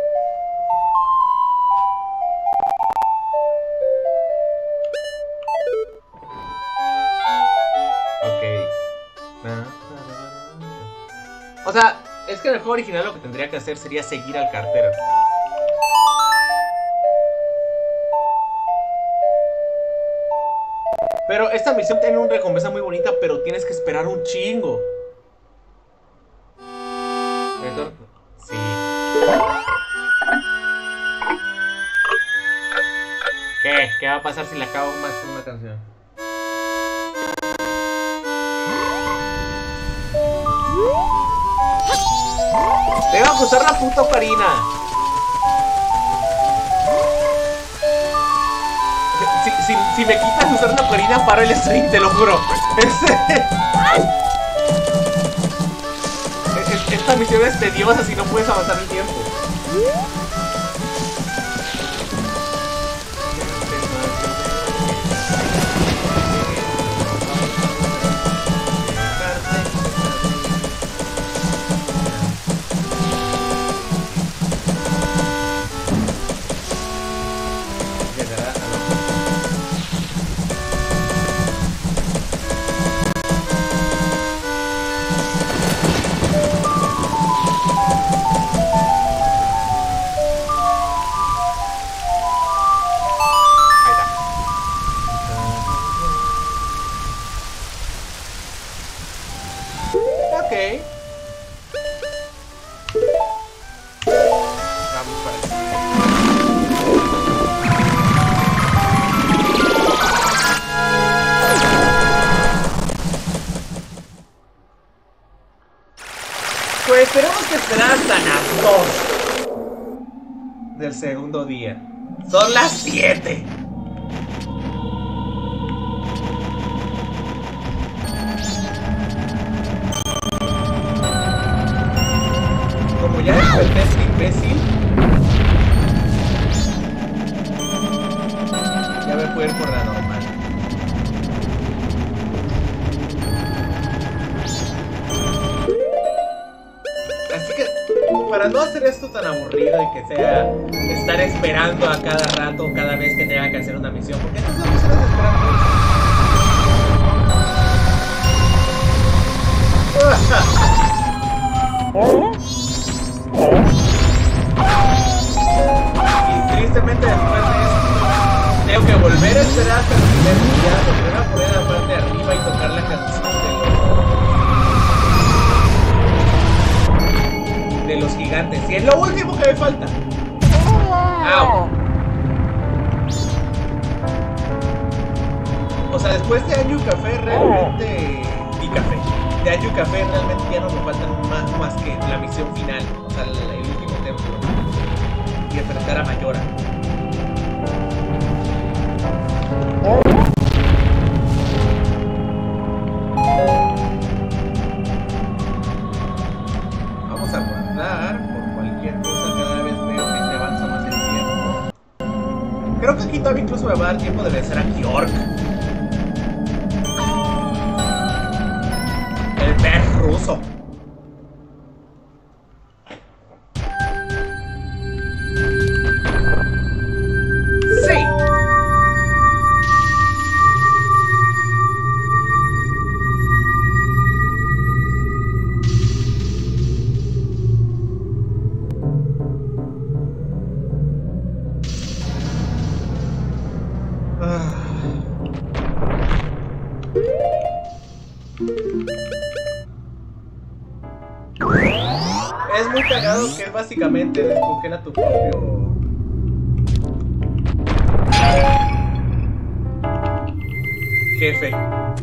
O sea, es que en el juego original lo que tendría que hacer sería seguir al cartero. Pero esta misión tiene una recompensa muy bonita, pero tienes que esperar un chingo. ¿Esto? Sí. ¿Qué? ¿Qué va a pasar si le acabo más con una canción? Tengo que usar la puta ocarina. Si, si, si me quitas usar la ocarina, paro el stream, te lo juro. Esta misión es tediosa si no puedes avanzar el tiempo. Pues tenemos que esperar hasta las dos del segundo día. Son las siete. Como ya desperté a este imbécil, ya me puedo ir por la normal. Así que, para no hacer esto tan aburrido y que sea estar esperando a cada rato, cada vez que tenga que hacer una misión, porque estas son misiones de esperar. Y tristemente después de esto, tengo que volver a esperar hasta el primer día, volver a poner la parte de arriba y tocar la canción de los, de los gigantes. Y es lo último que me falta. ¡Au! O sea, después de Año Café realmente... Y Café. De Año Café realmente ya no me faltan más, más que la misión final. O sea, el, el último templo. Y enfrentar a Mayora. Vamos a guardar por cualquier cosa. Cada vez veo que se avanza más el tiempo. Creo que aquí todavía incluso me va a dar tiempo de vencer a Georg. El pez ruso. Sí. Es muy cagado que básicamente descongela tu propio... jefe.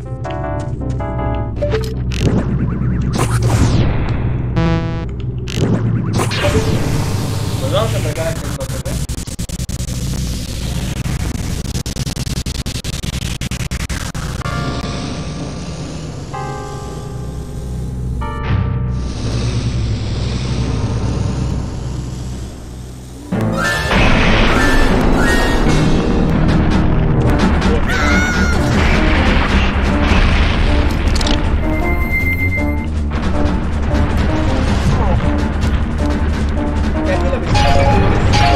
Pues vamos a empezar a hacer entonces, ¿eh? Aquí la visita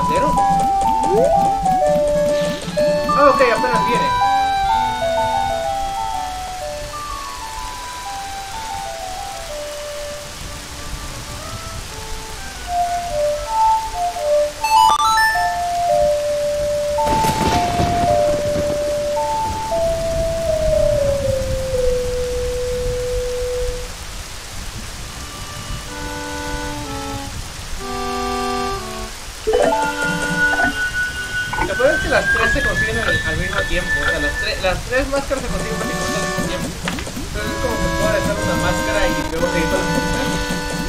cero? Ah, ok, apenas viene. Las tres se consiguen al, al mismo tiempo, o sea, las, tre las tres máscaras se consiguen prácticamente al mismo tiempo. Entonces es como que puedo dejar una máscara y luego seguir todas las máscaras.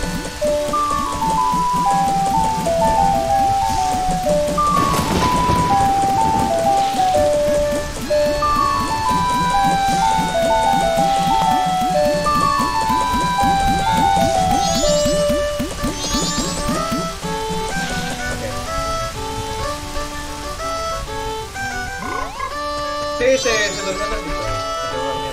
Sí, se, se durmió un ratito. Se durmió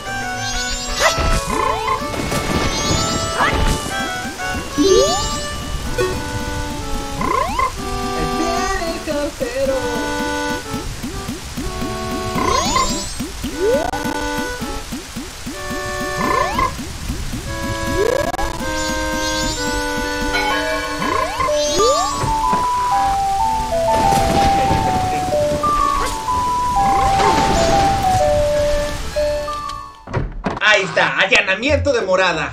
tantito. ¡El cartero! Ahí está, allanamiento de morada.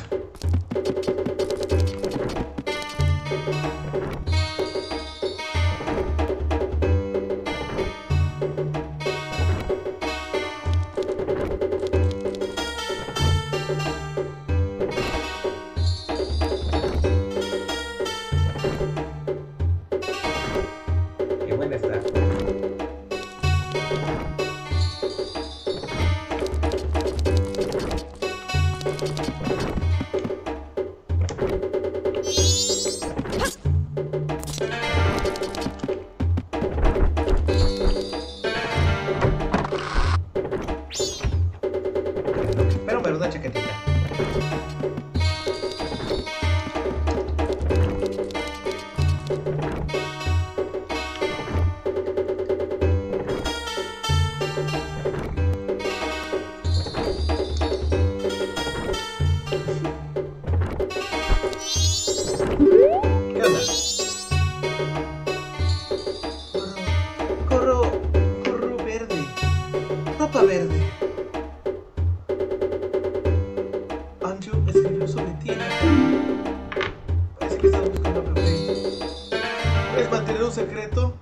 Qué buena está. Pero me una chaquetita. ¿Qué onda? Corro, corro verde, ropa verde. Anju escribió sobre ti. Parece que está buscando a Café. ¿Puedes mantener un secreto?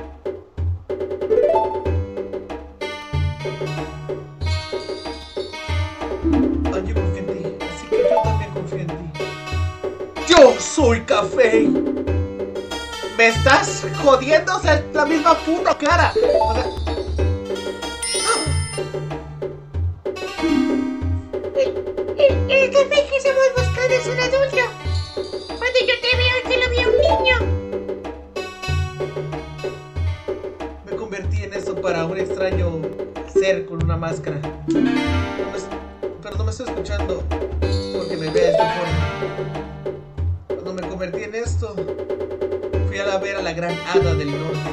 Anju confía en ti, así que yo también confío en ti. ¡Yo soy Café! ¿Me estás jodiendo? O sea, es la misma puta cara. O sea... El, el café que estamos buscando es un adulto. Cuando yo te veo, solo vi a un niño. Me convertí en eso para un extraño ser con una máscara. No me, pero no me estoy escuchando porque me ve de esta forma. Cuando me convertí en esto, fui a la ver a la gran hada del norte.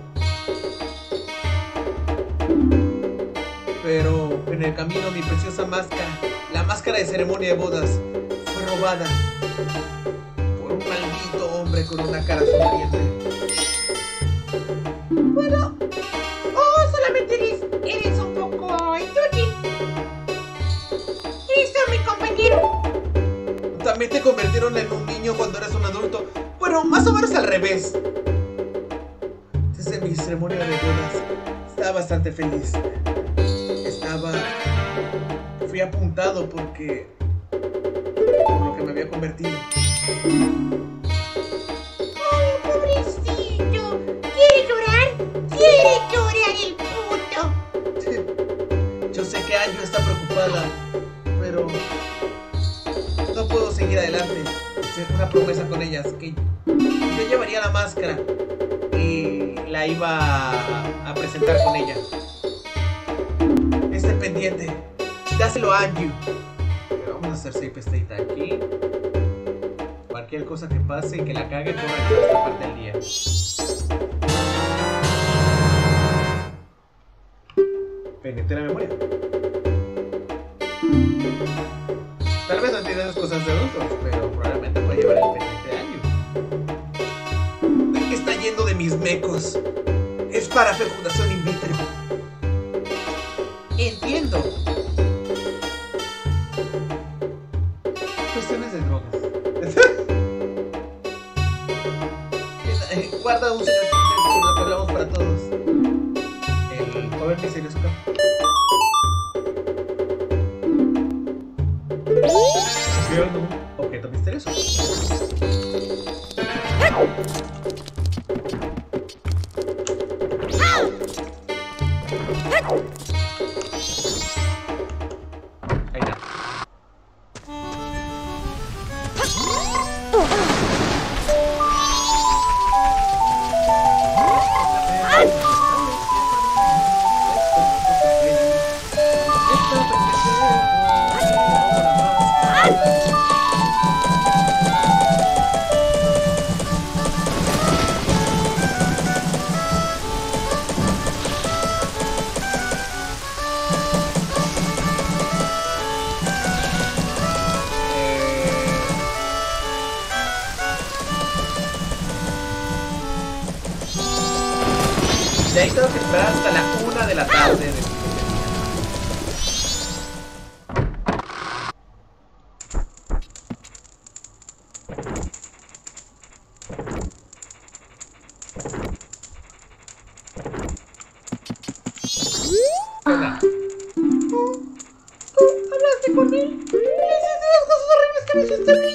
Pero en el camino mi preciosa máscara, la máscara de ceremonia de bodas, fue robada por un maldito hombre con una cara sonriente. Bueno, oh, solamente eres, eres un poco inútil. Listo, mi compañero. También te convirtieron en un niño cuando eres un adulto. Bueno, más o menos al revés. Desde mi ceremonia de bodas estaba bastante feliz. Estaba... Fui apuntado porque... por lo que me había convertido. Oh, pobrecito. ¿Quiere llorar? ¿Quiere llorar el puto? Yo sé que Anju está preocupada, pero... no puedo seguir adelante. Hice una promesa con ellas que yo llevaría la máscara y la iba a presentar con ella. Este pendiente, dáselo a Anju. Pero vamos a hacer safe state aquí. Cualquier cosa que pase y que la cague, corre toda esta parte del día. Pendiente de la memoria. Tal vez no entienda esas cosas de adultos, pero probablemente puede llevar el pendiente de años. ¿De qué está yendo de mis mecos? Es para fecundación in vitro. Entiendo. Cuestiones de drogas. Guarda un secreto con lo que hablamos para todos. El joven misterioso. Descubrieron un objeto misterioso. Ahí está. De ahí tengo que esperar hasta la una de la tarde del siguiente día. Hola. ¿Tú hablaste con él? ¿Le hiciste las cosas horribles que me hiciste a mí?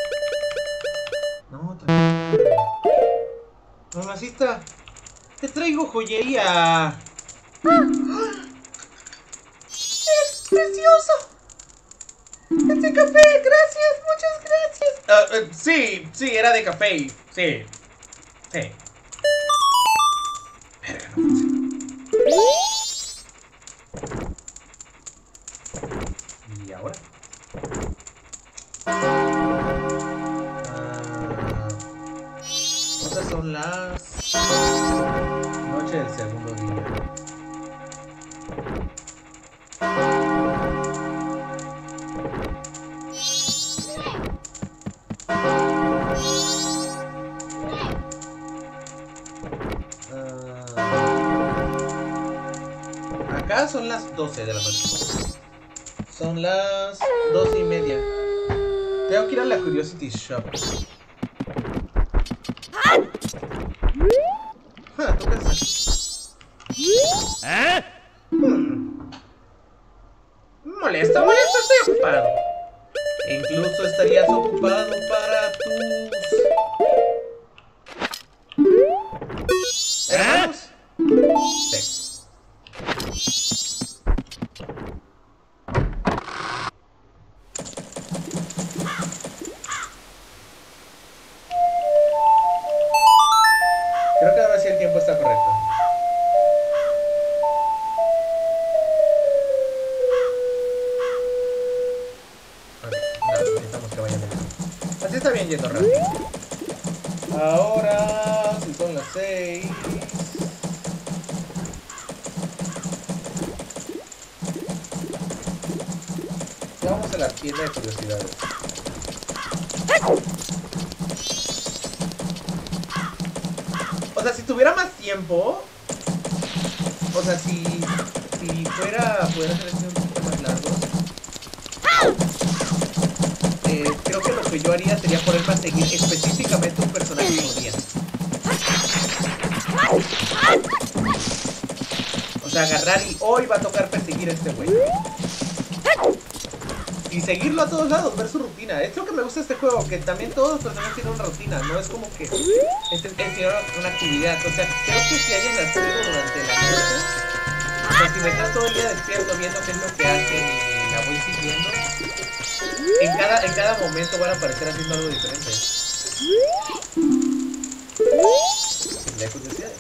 No, tranquilo. Mamacita, te traigo joyería. ¡Ah! ¡Es precioso! ¡Este café! ¡Gracias! ¡Muchas gracias! Uh, uh, sí, sí, era de café. Sí. Sí. Verga, no funciona. ¿Y ahora? Uh, ¿Cuántas son las noche del segundo día? Acá son las doce de la noche. Son las doce y media. Tengo que ir a la Curiosity Shop. Ah, tu casa. ¿Eh? Hmm. Molesto, molesto, estoy ocupado. E incluso estarías ocupado para tus... ¿Hermanos? Sí. Creo que ahora sí el tiempo está correcto. Ok, no, necesitamos que vayan bien. Así está bien yendo rápido. Ahora, si son las seis. Vamos a la tienda de curiosidades. O sea, si tuviera más tiempo, o sea, si, si fuera a poder hacer esto un poquito más largo, eh, creo que lo que yo haría sería ponerme a seguir específicamente un personaje por día. O sea, agarrar y hoy va a tocar perseguir a este güey. Y seguirlo a todos lados, ver su rutina. Es lo que me gusta de este juego, que también todos los personajes tienen una rutina. No es como que este es una actividad. O sea, creo que si hayan nacido durante la noche, o sea, si me quedo todo el día despierto viendo qué es lo que hacen y la voy siguiendo, en cada, en cada momento van a aparecer haciendo algo diferente. ¿Le curiosidades?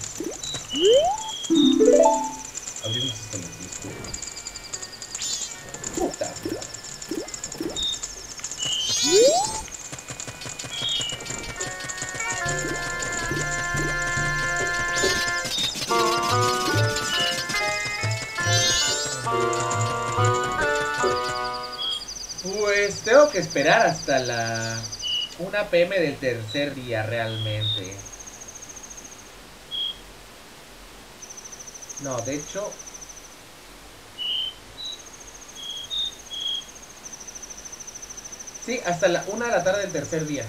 Abrimos esto en el disco. Puta. tengo que esperar hasta la una pe eme del tercer día realmente. No, de hecho... Sí, hasta la una de la tarde del tercer día.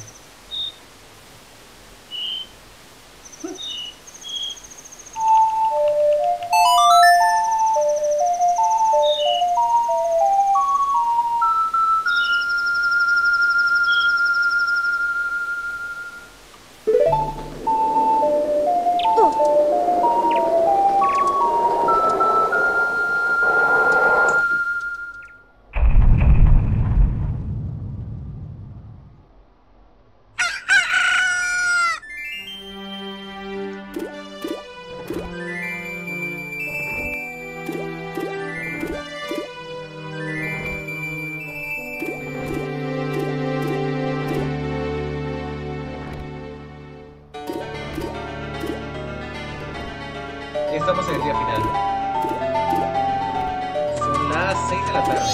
Estamos en el día final. Son las seis de la tarde.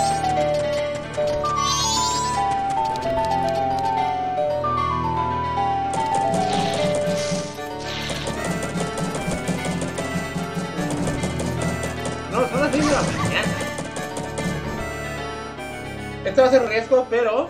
No, son las seis de la mañana. Esto va a ser un riesgo, pero...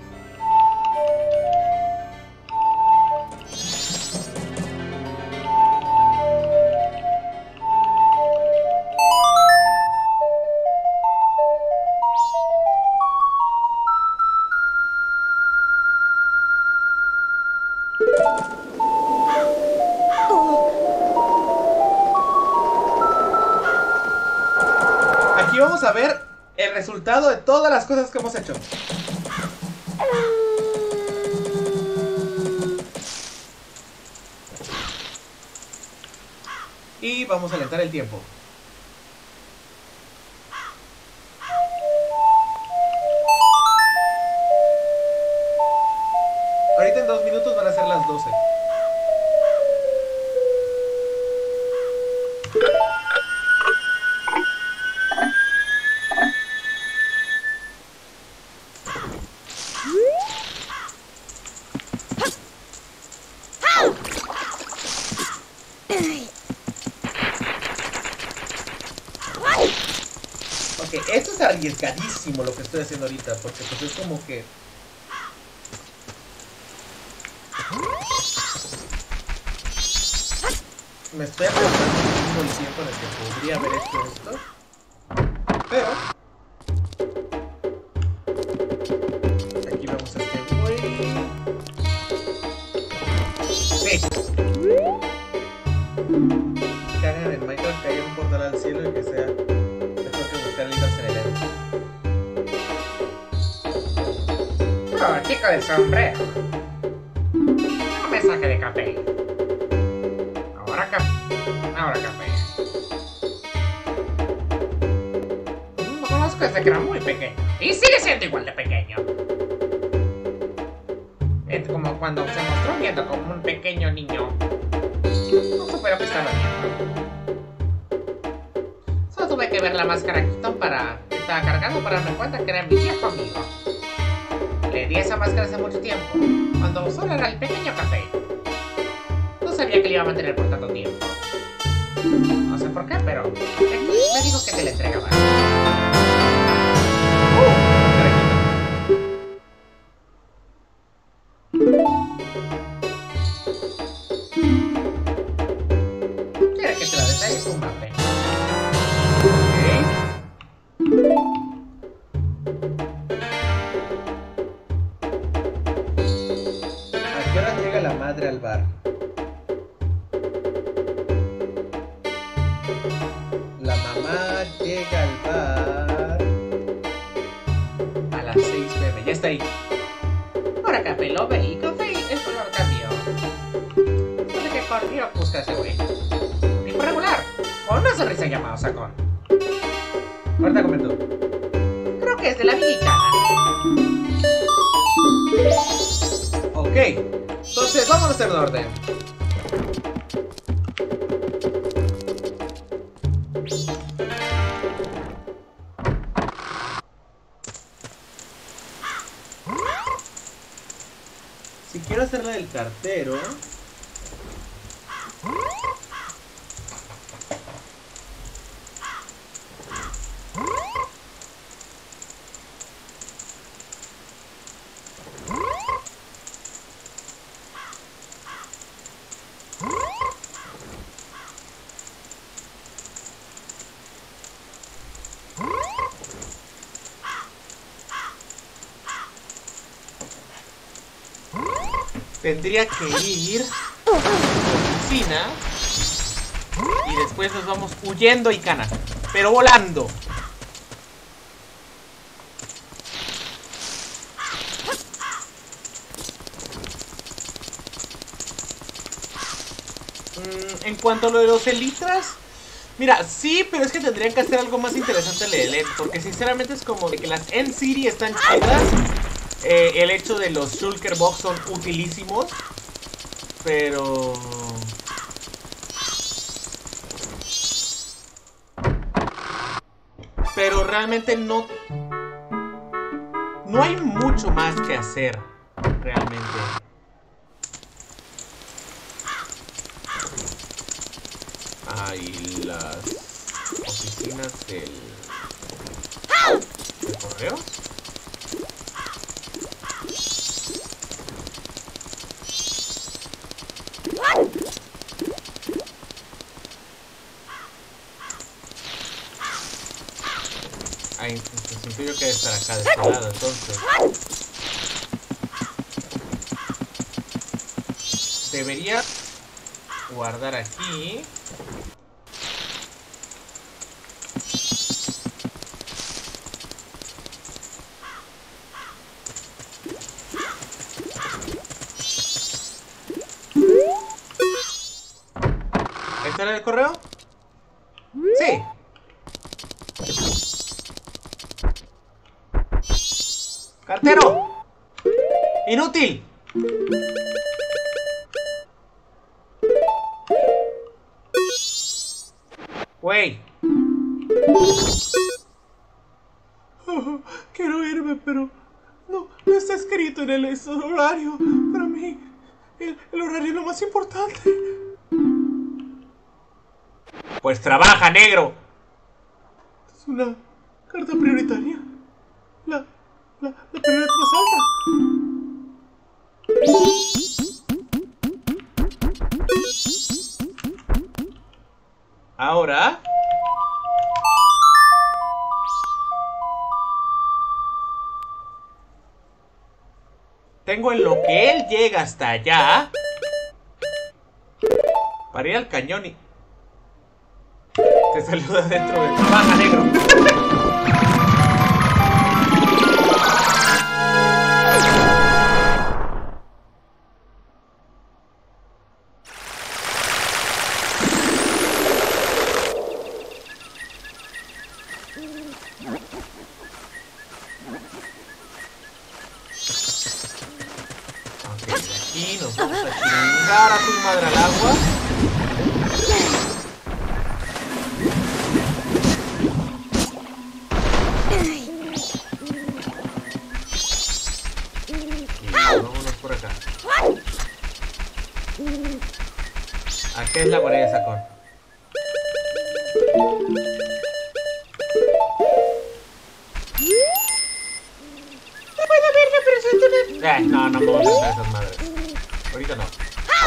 Aquí vamos a ver el resultado de todas las cosas que hemos hecho. Y vamos a alentar el tiempo. Ahorita en dos minutos van a ser las doce. Ok, esto es arriesgadísimo lo que estoy haciendo ahorita, porque pues es como que... Me estoy acordando el tiempo en el que podría haber hecho esto. Pero... aquí vamos a este güey. Sí. Cagan en Minecraft que haya un portal al cielo y que sea mejor que buscar libros en el Ender. Oh, chico del sombrero. Un mensaje de café. Ahora café. Ahora café. Lo conozco desde que era muy pequeño. Y sigue siendo igual de pequeño. Es como cuando se mostró viendo como un pequeño niño. No supero que estaba viendo. Solo tuve que ver la máscara Keaton para que estaba cargando para darme cuenta que era mi viejo amigo. Le di esa máscara hace mucho tiempo, cuando solo era el pequeño café. No sabía que le iba a mantener por tanto tiempo. No sé por qué, pero me dijo que te la entregaba. ¡Uh! Quiere que te la detalle su madre. La madre al bar. La mamá llega al bar a las seis pe eme. Ya está ahí. Ahora café lo ve y café el color cambió. Solo que corrió busca ese güey. Tipo regular. Con una sonrisa llamada sacón. Ahorita comento. Creo que es de la mexicana. Ok. Entonces, vamos a hacer un orden. cartero. Tendría que ir a la oficina y después nos vamos huyendo, Icana, pero volando. Mm, en cuanto a lo de los elitras, mira, sí, pero es que tendrían que hacer algo más interesante el E L E D, porque sinceramente es como de que las N-City están chidas. Eh, el hecho de los Shulker Box son utilísimos, pero... Pero realmente no... No hay mucho más que hacer, realmente. Hay las oficinas del... ¿De correos? Ay, pues siento yo que debe estar acá de este lado, entonces. Debería guardar aquí. ¿Está en el correo? Sí. ¡Cartero! ¡Inútil! Güey. Oh, quiero irme, pero no, no está escrito en el horario. Para mí, el, el horario es lo más importante. Pues trabaja, negro. Es una carta prioritaria. La, la, la prioridad más alta. Ahora... Tengo en lo que él llega hasta allá para ir al cañón y... Te saluda dentro de... ¡Trabaja, negro! Ok, de aquí nos vamos a chingar a tu madre al agua. ¿Qué es la guardia de Sacón? ¿Me puede ver la persona? Eh, no, no me voy a sentar a esas madres. Ahorita no.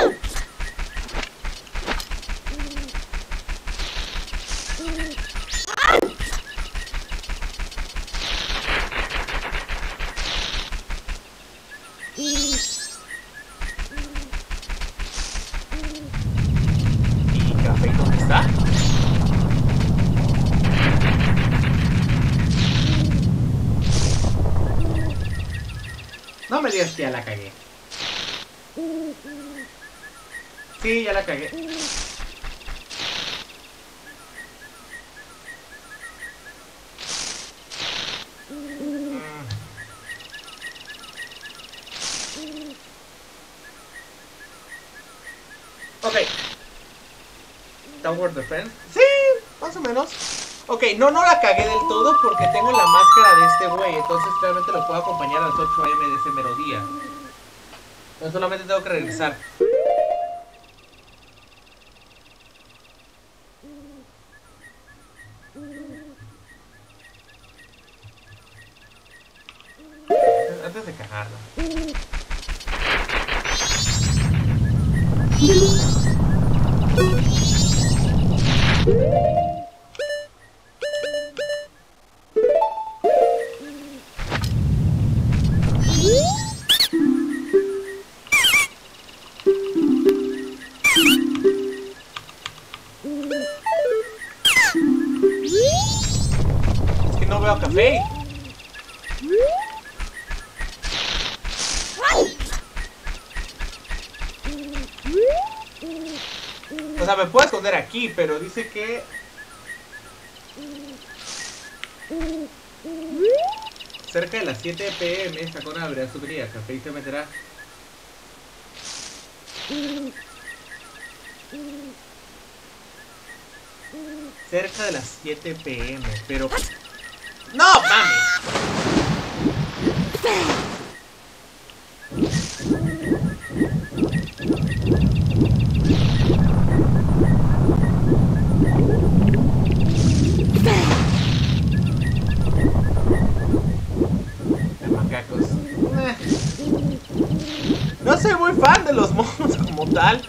No me digas que ya la cagué. Sí, ya la cagué. Ok. Tower Defense. Sí, más o menos. Ok, no, no la cagué del todo porque tengo la máscara de este güey. Entonces realmente lo puedo acompañar a las ocho a eme de ese mero día. Yo solamente tengo que regresar. Antes de cagarla. Es que no veo café. O sea, me puedo esconder aquí, pero dice que... cerca de las siete pe eme esta cona abrirá su brilla. Café y se meterá. Cerca de las siete pe eme, pero... ¡No, mames! No soy muy fan de los monos como tal.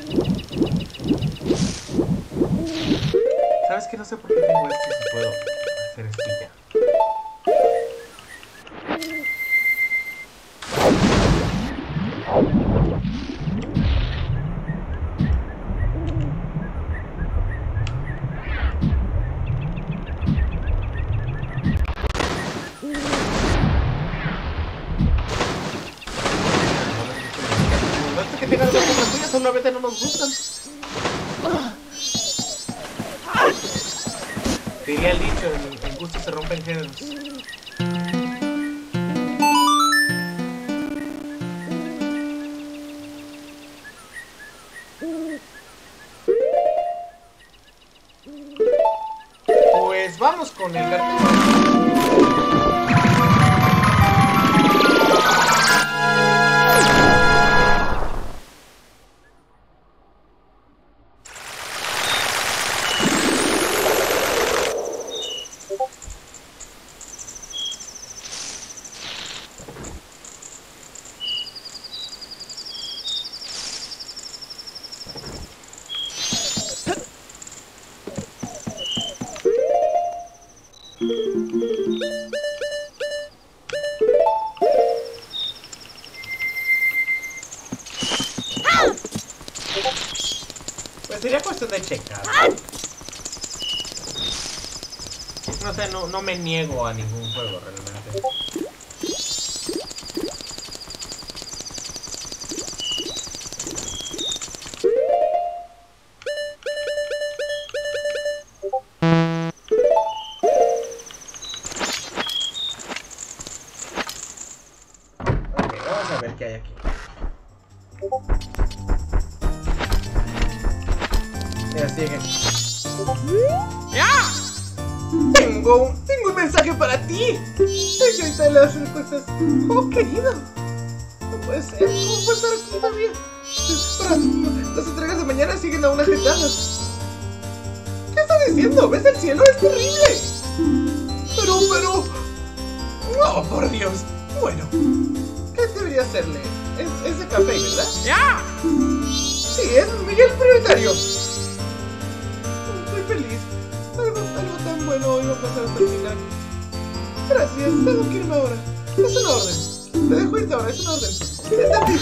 ¿Sabes qué? No sé por qué tengo esto si puedo hacer esto ya. Solamente no nos gustan. Diría el dicho, en, en gusto se rompen géneros. Pues vamos con el cartel. Pues sería cuestión de checar. No sé, no, no me niego a ningún juego realmente. Ok, vamos a ver qué hay aquí. Mira, sigue. ¡Ya! Tengo, tengo un mensaje para ti. Señorita de las respuestas. Oh, querido. No puede ser. ¿Cómo puede estar aquí todavía? Para, las entregas de mañana siguen aún agendadas. ¿Qué estás diciendo? ¿Ves el cielo? Es terrible. Pero, pero... Oh, por Dios. Bueno. ¿Qué debería hacerle? Es, es de café, ¿verdad? ¡Ya! Sí, es Miguel Prioritario. Estoy feliz. Algo, algo tan bueno hoy va a pasar hasta el final. Gracias, tengo que irme ahora. Es una orden. Te dejo irte ahora, es una orden. Entendido.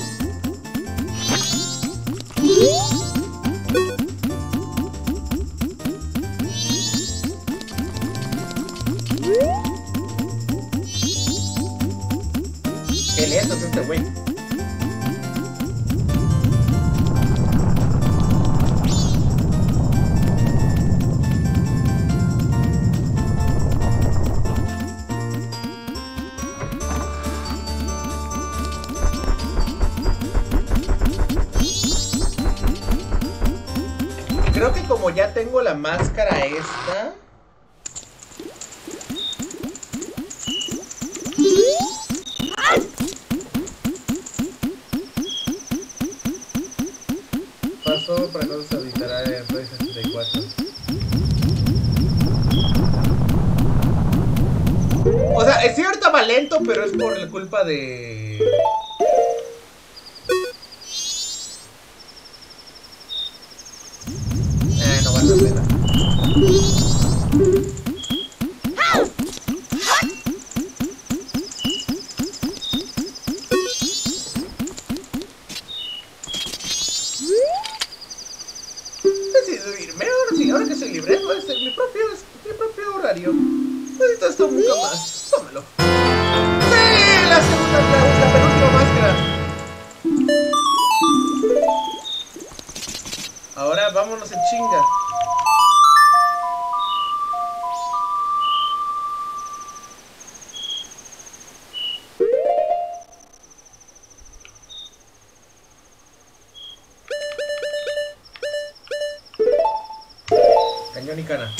Qué lento es este güey. Creo que como ya tengo la máscara esta... juego para no deshabilitará en Play sesenta y cuatro. O sea, es cierto, estaba lento, pero es por la culpa de... Eh, no vale la pena. Decido irme ahora sí, ahora que soy libre, voy a hacer mi propio, mi propio horario. Necesito esto nunca más. Tómalo. ¡Sí! La segunda, la, la penúltima máscara. Ahora vámonos en chinga. Cañón y cana.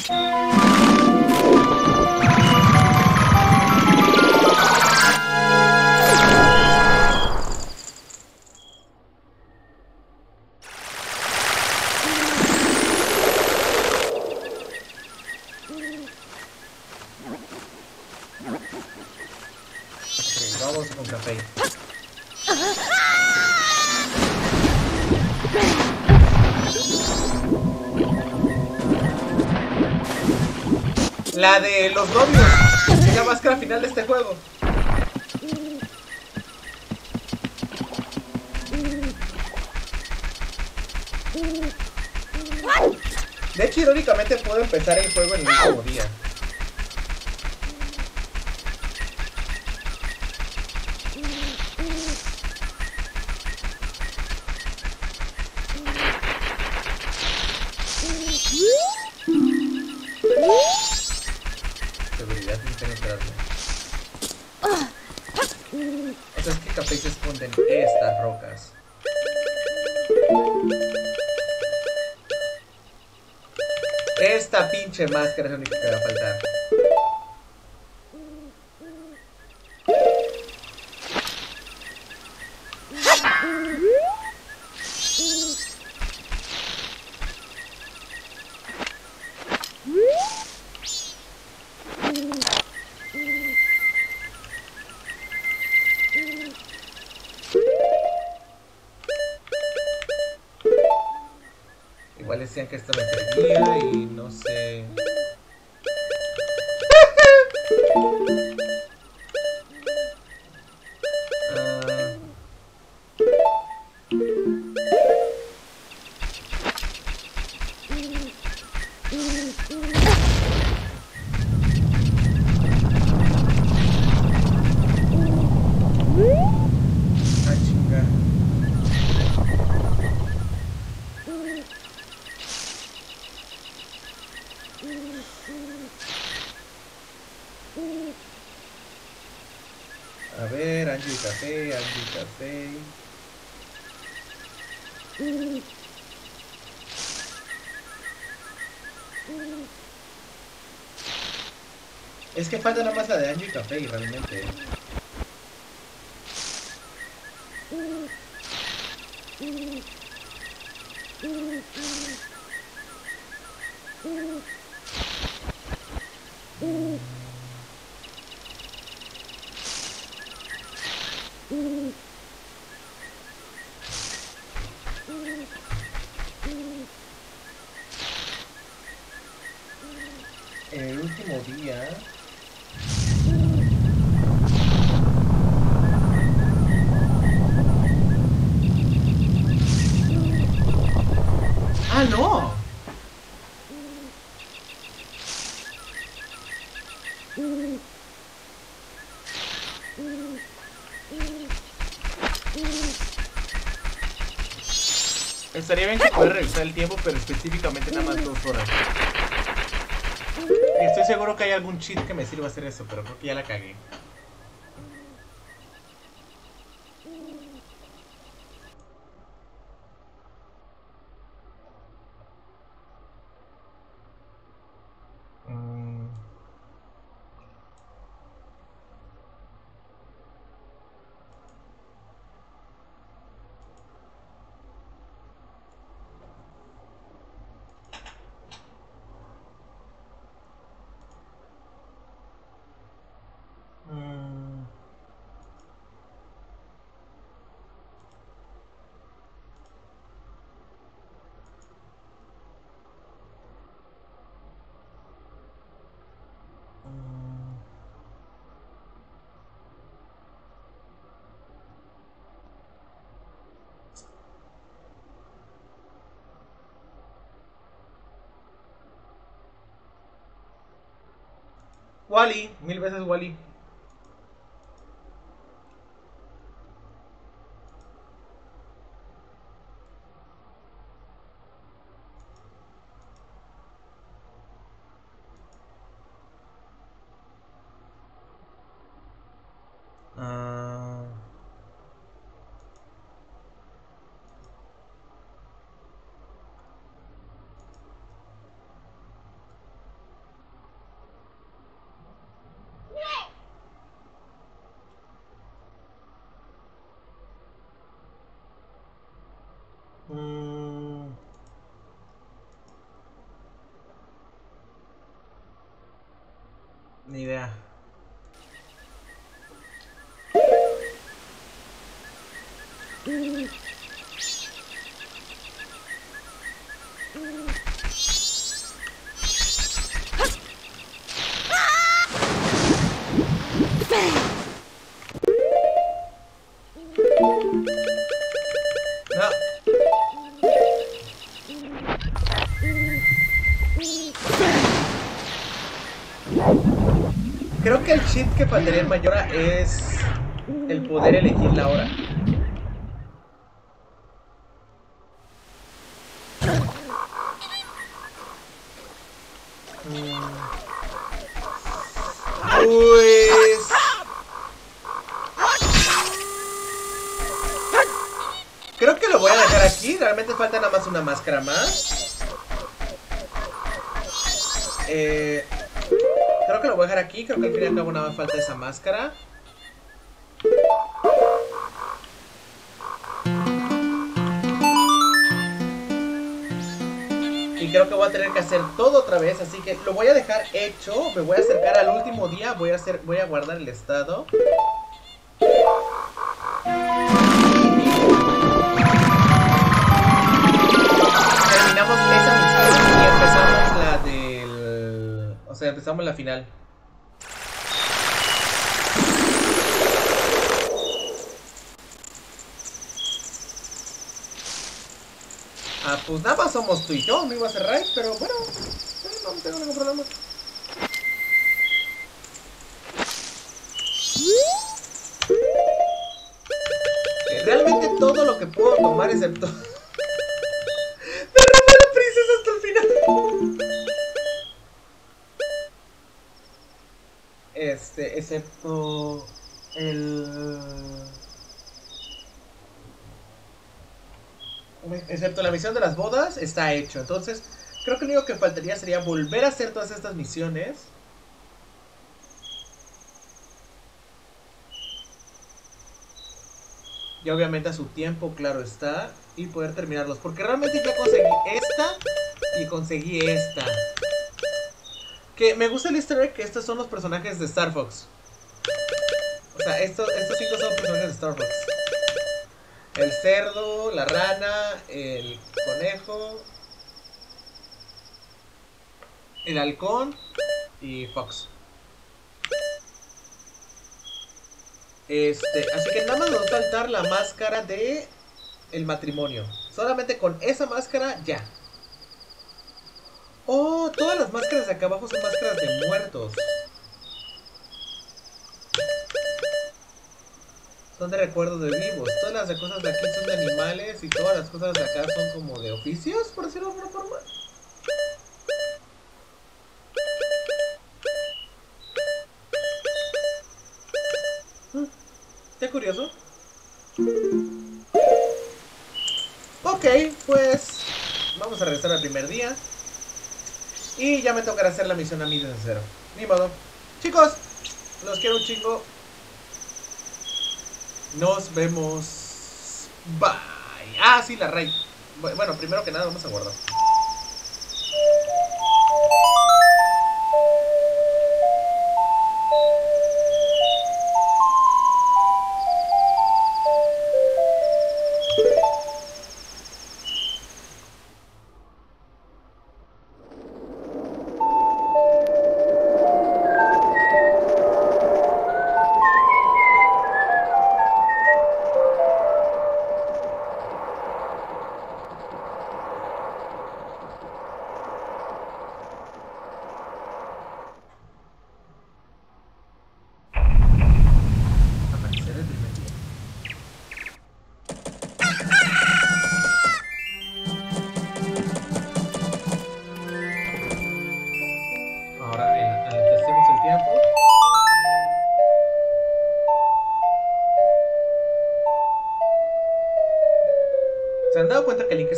Ok, vamos con café. La de los novios. Es la máscara final de este juego. De hecho, irónicamente puedo empezar el juego en el mismo día. Seguridad impenetrable. O sea, es que Café se esconde en estas rocas. Esta pinche máscara es lo único que me va a faltar. Igual decían que esto me servía y no sé. Uh... Ah, chinga. A ver, Angie Café, Angie Café. Es que falta nada más la de Angie Café realmente. El último día. ¡Ah, no! Estaría bien que pueda revisar el tiempo, pero específicamente nada más dos horas. Y estoy seguro que hay algún cheat que me sirva a hacer eso, pero creo que ya la cagué. Mm. Wally, mil veces Wally. Ah. Mm. Ni idea. No. Creo que el cheat que faltaría en Mayora es el poder elegir la hora. Pues... creo que lo voy a dejar aquí. Realmente falta nada más una máscara más. Eh... Creo que lo voy a dejar aquí. Creo que al fin y al cabo nada más falta esa máscara. Y creo que voy a tener que hacer todo otra vez. Así que lo voy a dejar hecho. Me voy a acercar al último día. Voy a hacer, voy a guardar el estado. Terminamos esa misión y empezamos la del... O sea, empezamos la final. Ah, pues nada más somos tú y yo, no iba a hacer raid, pero bueno, sí, no tengo ningún problema. Eh, realmente todo lo que puedo tomar excepto... derramar a la princesa hasta el final. Este, excepto... el... excepto la misión de las bodas, está hecho. Entonces, creo que lo único que faltaría sería volver a hacer todas estas misiones. Y obviamente a su tiempo, claro está. Y poder terminarlos. Porque realmente ya conseguí esta y conseguí esta. Que me gusta el easter egg que estos son los personajes de Star Fox. O sea, estos, estos cinco son personajes de Star Fox. El cerdo, la rana, el conejo, el halcón y Fox. Este, así que nada más nos va a faltar la máscara de el matrimonio. Solamente con esa máscara ya. Oh, todas las máscaras de acá abajo son máscaras de muertos. Son de recuerdos de vivos. Todas las de cosas de aquí son de animales y todas las cosas de acá son como de oficios, por decirlo de alguna forma. Qué curioso. Ok, pues vamos a regresar al primer día. Y ya me tocará hacer la misión a mí desde cero. Ni modo. Chicos, los quiero un chingo. Nos vemos. Bye. Ah, sí, la raid. Bueno, primero que nada vamos a guardar.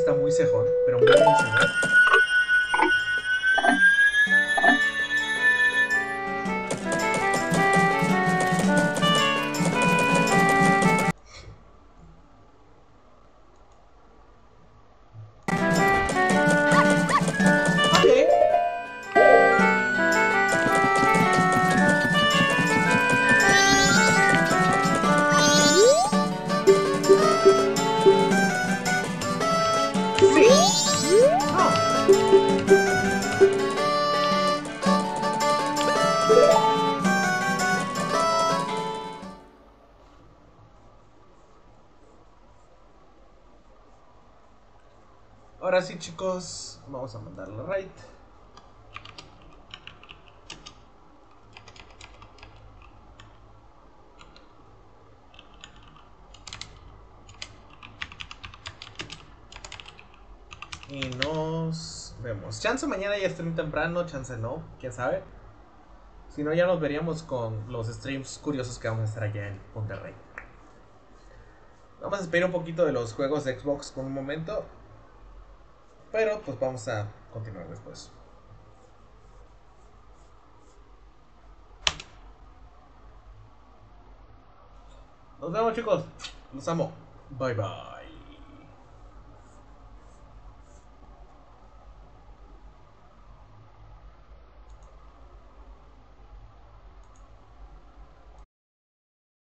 está muy cejón, pero muy, muy cejón. Ahora sí, chicos, vamos a mandarle raid. Y nos vemos. Chance mañana ya stream temprano, chance no, quién sabe. Si no, ya nos veríamos con los streams curiosos que vamos a estar allá en Monterrey. Vamos a esperar un poquito de los juegos de Xbox por un momento. Pero pues vamos a continuar después. Nos vemos, chicos. Los amo. Bye bye.